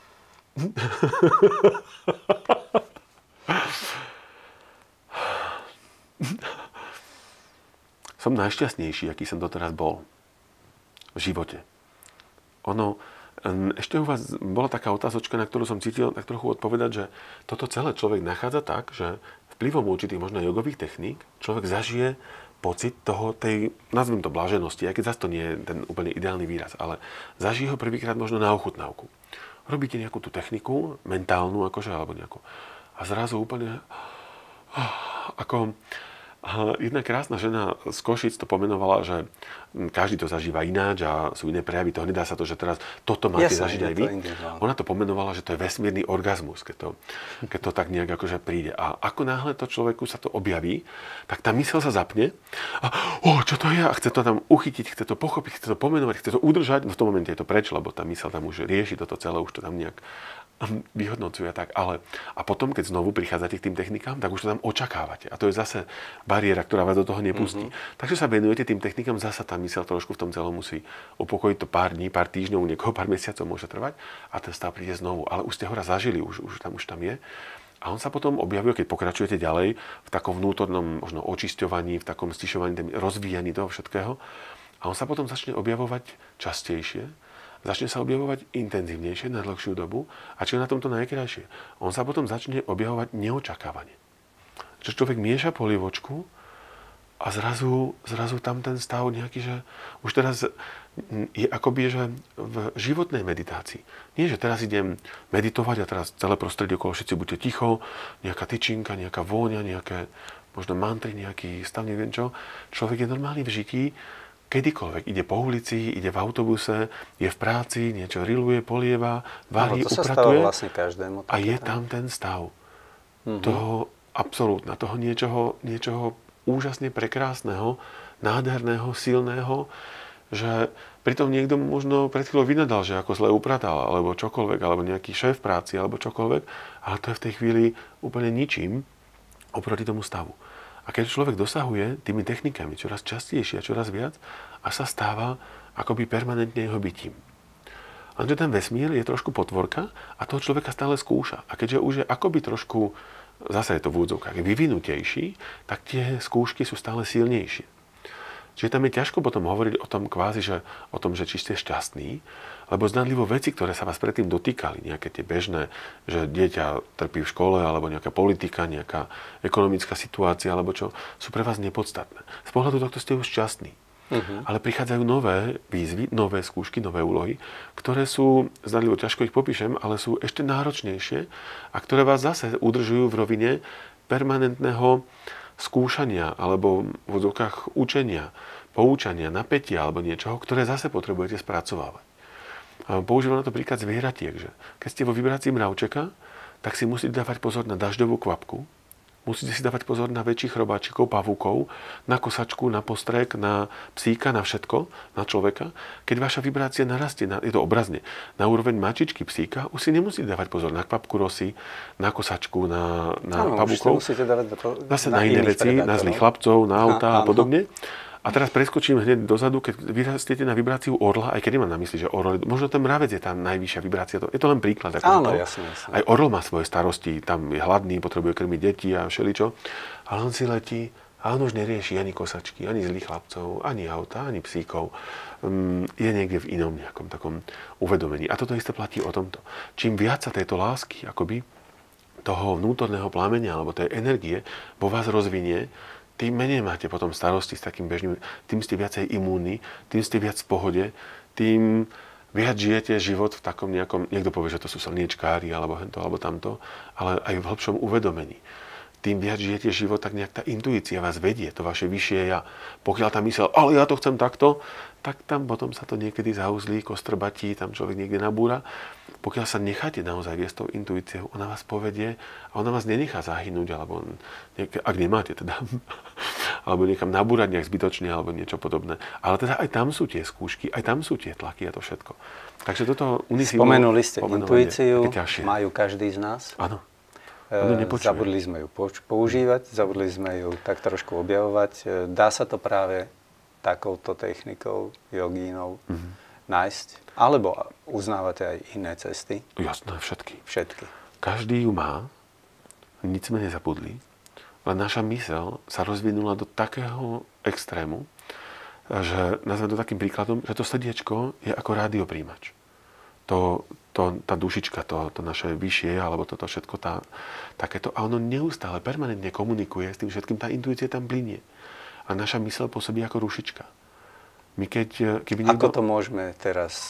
Som najšťastnejší, aký som doteraz bol v živote. Ono, ešte u vás bola taká otázočka, na ktorú som cítil tak trochu odpovedať, že toto celé človek nachádza tak, že vplyvom určitých možno jogových techník človek zažije pocit toho, tej, nazvem to bláženosti, aj keď zase to nie je ten úplne ideálny výraz, ale zažije ho prvýkrát možno na ochutnávku. Robíte nejakú tú techniku, mentálnu akože, alebo nejakú, a zrazu úplne ako... A jedna krásna žena z Košic to pomenovala, že každý to zažíva ináč a sú iné prejavy. To nedá sa to, že teraz toto máte Jasne, zažiť aj vy. Ona to pomenovala, že to je vesmírny orgazmus, keď to, keď to tak nejak akože príde. A ako náhle to človeku sa to objaví, tak tá myseľ sa zapne a o, čo to je? A chce to tam uchytiť, chce to pochopiť, chce to pomenovať, chce to udržať. No v tom momente je to preč, lebo tá myseľ tam už rieši toto celé, už to tam nejak vyhodnocuje tak, ale a potom, keď znovu prichádzate k tým technikám, tak už to tam očakávate. A to je zase bariéra, ktorá vás do toho nepustí. Mm-hmm. Takže sa venujete tým technikám, zasa tá myseľ trošku v tom celom musí upokojiť to pár dní, pár týždňov, niekoho pár mesiacov môže trvať a ten stav príde znovu. Ale už ste ho raz zažili, už, už, tam, už tam je. A on sa potom objavuje, keď pokračujete ďalej v takom vnútornom možno očisťovaní, v takom stišovaní, rozvíjaní toho všetkého. A on sa potom začne objavovať častejšie, začne sa objavovať intenzívnejšie na dlhšiu dobu. A čo je na tomto najkrajšie? On sa potom začne objavovať neočakávane. Že človek mieša polievočku a zrazu, zrazu tam ten stav nejaký, že už teraz je akoby, že v životnej meditácii. Nie, že teraz idem meditovať a teraz celé prostredie okolo všetci buďte ticho, nejaká tyčinka, nejaká vôňa, nejaké možno mantry, nejaký stav, neviem čo. Človek je normálny v žití, kedykoľvek. Ide po ulici, ide v autobuse, je v práci, niečo riluje, polieva, varí, no, to upratuje. Vlastne každému, a je tam ten stav. Mm-hmm. Toho absolútna, toho niečoho, niečoho úžasne prekrásneho, nádherného, silného, že pritom niekto možno pred chvíľou vynadal, že ako zle upratal, alebo čokoľvek, alebo nejaký šéf práci, alebo čokoľvek, ale to je v tej chvíli úplne ničím oproti tomu stavu. A keď človek dosahuje tými technikami čoraz častejšie a čoraz viac, až sa stáva akoby permanentne jeho bytím. Lenže ten vesmír je trošku potvorka a toho človeka stále skúša. A keďže už je akoby trošku, zase je to v úvodzovkách, vyvinutejší, tak tie skúšky sú stále silnejšie. Čiže tam je ťažko potom hovoriť o tom kvázi, že o tom, že či ste šťastní, lebo zdanlivo veci, ktoré sa vás predtým dotýkali, nejaké tie bežné, že dieťa trpí v škole, alebo nejaká politika, nejaká ekonomická situácia, alebo čo, sú pre vás nepodstatné. Z pohľadu tohto ste už šťastní. Uh-huh. Ale prichádzajú nové výzvy, nové skúšky, nové úlohy, ktoré sú, zdanlivo ťažko ich popíšem, ale sú ešte náročnejšie a ktoré vás zase udržujú v rovine permanentného skúšania alebo v odzokách učenia, poučania, napätia alebo niečoho, ktoré zase potrebujete spracovávať. A používam na to príklad zvieratiek, že keď ste vo vibrácii mravčeka, tak si musíte dávať pozor na dažďovú kvapku, musíte si dávať pozor na väčších chrobáčikov, pavúkov, na kosačku, na postrek, na psíka, na všetko, na človeka. Keď vaša vibrácia narastie, je to obrazne, na úroveň mačičky psíka, už si nemusíte dávať pozor na kvapku rosy, na kosačku, na, na ano, pavúkov. Musíte dávať to, zase na, na iné veci, na zlých chlapcov, na autá a podobne. A teraz preskočím hneď dozadu, keď vyrastiete na vibráciu orla, aj keď nemám na mysli, že orol, možno ten mravec je tam najvyššia vibrácia, je to len príklad. Áno, jasne, jasne. Aj orol má svoje starosti, tam je hladný, potrebuje krmiť deti a všeličo, ale on si letí a on už nerieši ani kosačky, ani zlých chlapcov, ani auta, ani psíkov. Um, je niekde v inom nejakom takom uvedomení. A toto isté platí o tomto. Čím viac sa tejto lásky, akoby toho vnútorného plámenia, alebo tej energie vo vás rozvinie, tým menej máte potom starosti s takým bežným, tým ste viacej imúnni, tým ste viac v pohode, tým viac žijete život v takom nejakom, niekto povie, že to sú slniečkári, alebo hento, alebo tamto, ale aj v hĺbšom uvedomení. Tým viac žijete život, tak nejak tá intuícia vás vedie, to vaše vyššie ja. Pokiaľ tam myslel, ale ja to chcem takto, tak tam potom sa to niekedy zauzlí, kostrbatí, tam človek niekde nabúra. Pokiaľ sa necháte naozaj viesť tou intuíciou, ona vás povedie a ona vás nenechá zahynúť, alebo niek- ak nemáte teda, alebo niekam nabúrať nejak zbytočne, alebo niečo podobné. Ale teda aj tam sú tie skúšky, aj tam sú tie tlaky a to všetko. Takže toto unisívo... Spomenuli ste intuíciu, majú každý z nás. Áno. E, zabudli sme ju používať, zabudli sme ju tak trošku objavovať. Dá sa to práve takouto technikou jogínov mm-hmm. nájsť? Alebo uznávate aj iné cesty? Jasné, všetky. Všetky. Každý ju má, nic sme nezabudli, len naša myseľ sa rozvinula do takého extrému, že nazvem to takým príkladom, že to srdiečko je ako rádiopríjimač. To, to, tá dušička, to, to naše vyššie, alebo toto všetko, tá, takéto, a ono neustále, permanentne komunikuje s tým všetkým, tá intuícia tam plynie. A naša myseľ pôsobí ako rušička. My keď, keby niekto... Ako to môžeme teraz,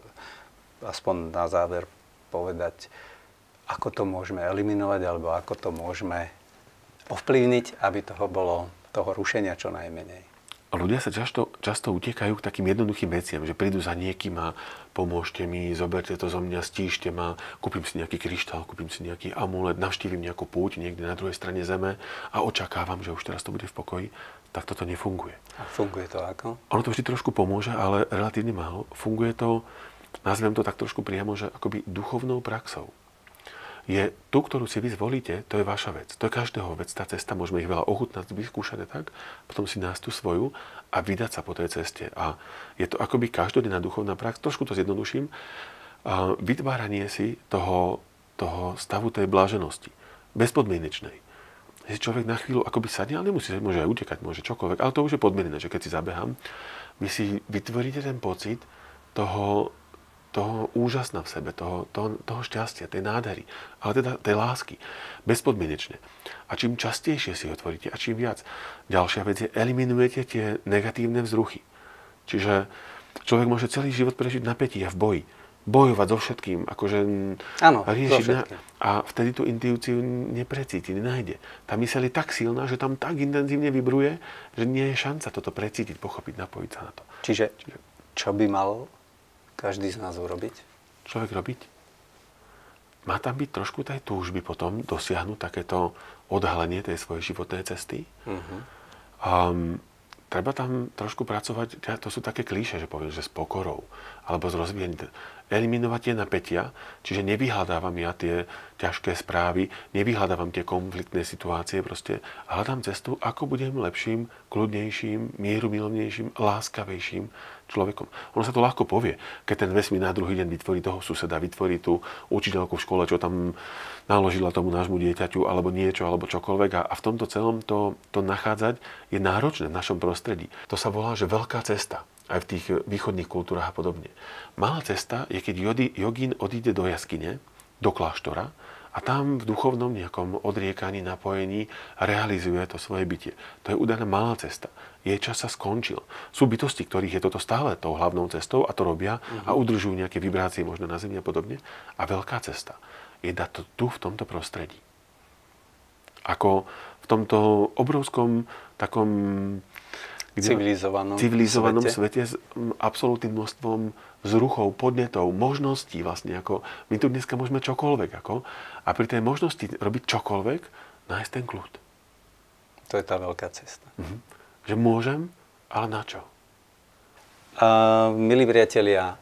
aspoň na záver, povedať, ako to môžeme eliminovať, alebo ako to môžeme ovplyvniť, aby toho bolo toho rušenia čo najmenej. A ľudia sa často, často utekajú k takým jednoduchým veciam, že prídu za niekým a pomôžte mi, zoberte to zo mňa, stíšte ma, kúpim si nejaký kryštál, kúpim si nejaký amulet, navštívim nejakú púť niekde na druhej strane zeme a očakávam, že už teraz to bude v pokoji. Tak toto nefunguje. A funguje to ako? Ono to vždy trošku pomôže, ale relatívne málo. Funguje to, nazvem to tak trošku priamo, že akoby duchovnou praxou. Je tú, ktorú si vy zvolíte, to je vaša vec. To je každého vec, tá cesta, môžeme ich veľa ochutnať, vyskúšať tak, potom si nájsť tú svoju a vydať sa po tej ceste. A je to akoby každodenná duchovná prax, trošku to zjednoduším, a vytváranie si toho, toho stavu tej bláženosti, bezpodmienečnej. Si človek na chvíľu akoby sadne, ale nemusí, môže aj utekať, môže čokoľvek, ale to už je podmienené, že keď si zabehám, vy si vytvoríte ten pocit toho, toho úžasná v sebe, toho, toho, toho šťastia, tej nádhery, ale teda tej lásky, bezpodmienečne. A čím častejšie si ho tvoríte a čím viac. Ďalšia vec je, eliminujete tie negatívne vzruchy. Čiže človek môže celý život prežiť v napätí a v boji. Bojovať so všetkým, akože áno, riešiť. so všetkým. A vtedy tú intuíciu neprecíti, nenájde. Tá myseľ je tak silná, že tam tak intenzívne vibruje, že nie je šanca toto precítiť, pochopiť, napojiť sa na to. Čiže, čo by mal každý z nás urobiť? Človek robiť? Má tam byť trošku tej túžby potom dosiahnuť takéto odhalenie tej svojej životnej cesty. Uh-huh. Um, treba tam trošku pracovať, to sú také klíše, že poviem, že s pokorou, alebo s rozvíjaním. Eliminovať tie napätia, čiže nevyhľadávam ja tie ťažké správy, nevyhľadávam tie konfliktné situácie, proste hľadám cestu, ako budem lepším, kľudnejším, mierumilovnejším, láskavejším človekom. Ono sa to ľahko povie, keď ten vesmír na druhý deň vytvorí toho suseda, vytvorí tú učiteľku v škole, čo tam naložila tomu nášmu dieťaťu, alebo niečo, alebo čokoľvek. A v tomto celom to, to nachádzať je náročné v našom prostredí. To sa volá, že veľká cesta. Aj v tých východných kultúrach a podobne. Malá cesta je, keď jodi, jogín odíde do jaskyne, do kláštora a tam v duchovnom nejakom odriekaní, napojení realizuje to svoje bytie. To je údajná malá cesta. Jej čas sa skončil. Sú bytosti, ktorých je toto stále tou hlavnou cestou a to robia uh-huh. a udržujú nejaké vibrácie možno na zemi a podobne. A veľká cesta je dať to tu v tomto prostredí. Ako v tomto obrovskom takom civilizovanom, civilizovanom svete. svete s absolútnym množstvom vzruchov, podnetov, možností vlastne. Ako, my tu dneska môžeme čokoľvek. Ako, a pri tej možnosti robiť čokoľvek, nájsť ten kľud. To je tá veľká cesta. Mhm. Že môžem, ale na čo? Uh, milí priatelia,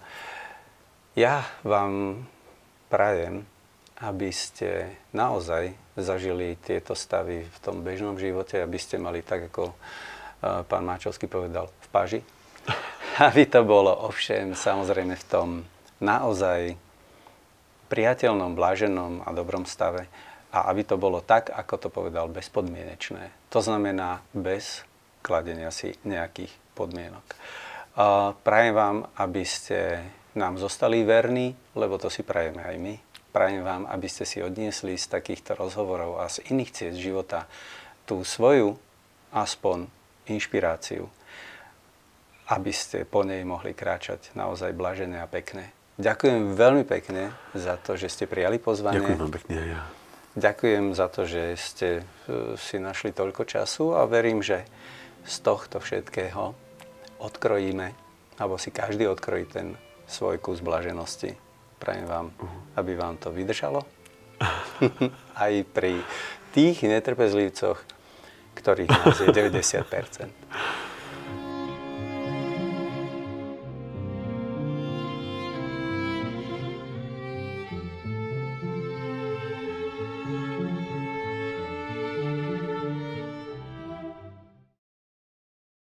ja vám prajem, aby ste naozaj zažili tieto stavy v tom bežnom živote, aby ste mali tak, ako pán Máčovský povedal, v páži. Aby to bolo ovšem samozrejme v tom naozaj priateľnom, bláženom a dobrom stave. A aby to bolo tak, ako to povedal, bezpodmienečné. To znamená bez kladenia si nejakých podmienok. A prajem vám, aby ste nám zostali verní, lebo to si prajeme aj my. Prajem vám, aby ste si odniesli z takýchto rozhovorov a z iných ciest života tú svoju aspoň inšpiráciu, aby ste po nej mohli kráčať naozaj blažené a pekné. Ďakujem veľmi pekne za to, že ste prijali pozvanie. Ďakujem vám pekne aj ja. Ďakujem za to, že ste si našli toľko času a verím, že z tohto všetkého odkrojíme, alebo si každý odkrojí ten svoj kus blaženosti. Prajem vám, uh-huh. aby vám to vydržalo. Aj pri tých netrpezlivcoch, ktorých nás je deväťdesiat percent.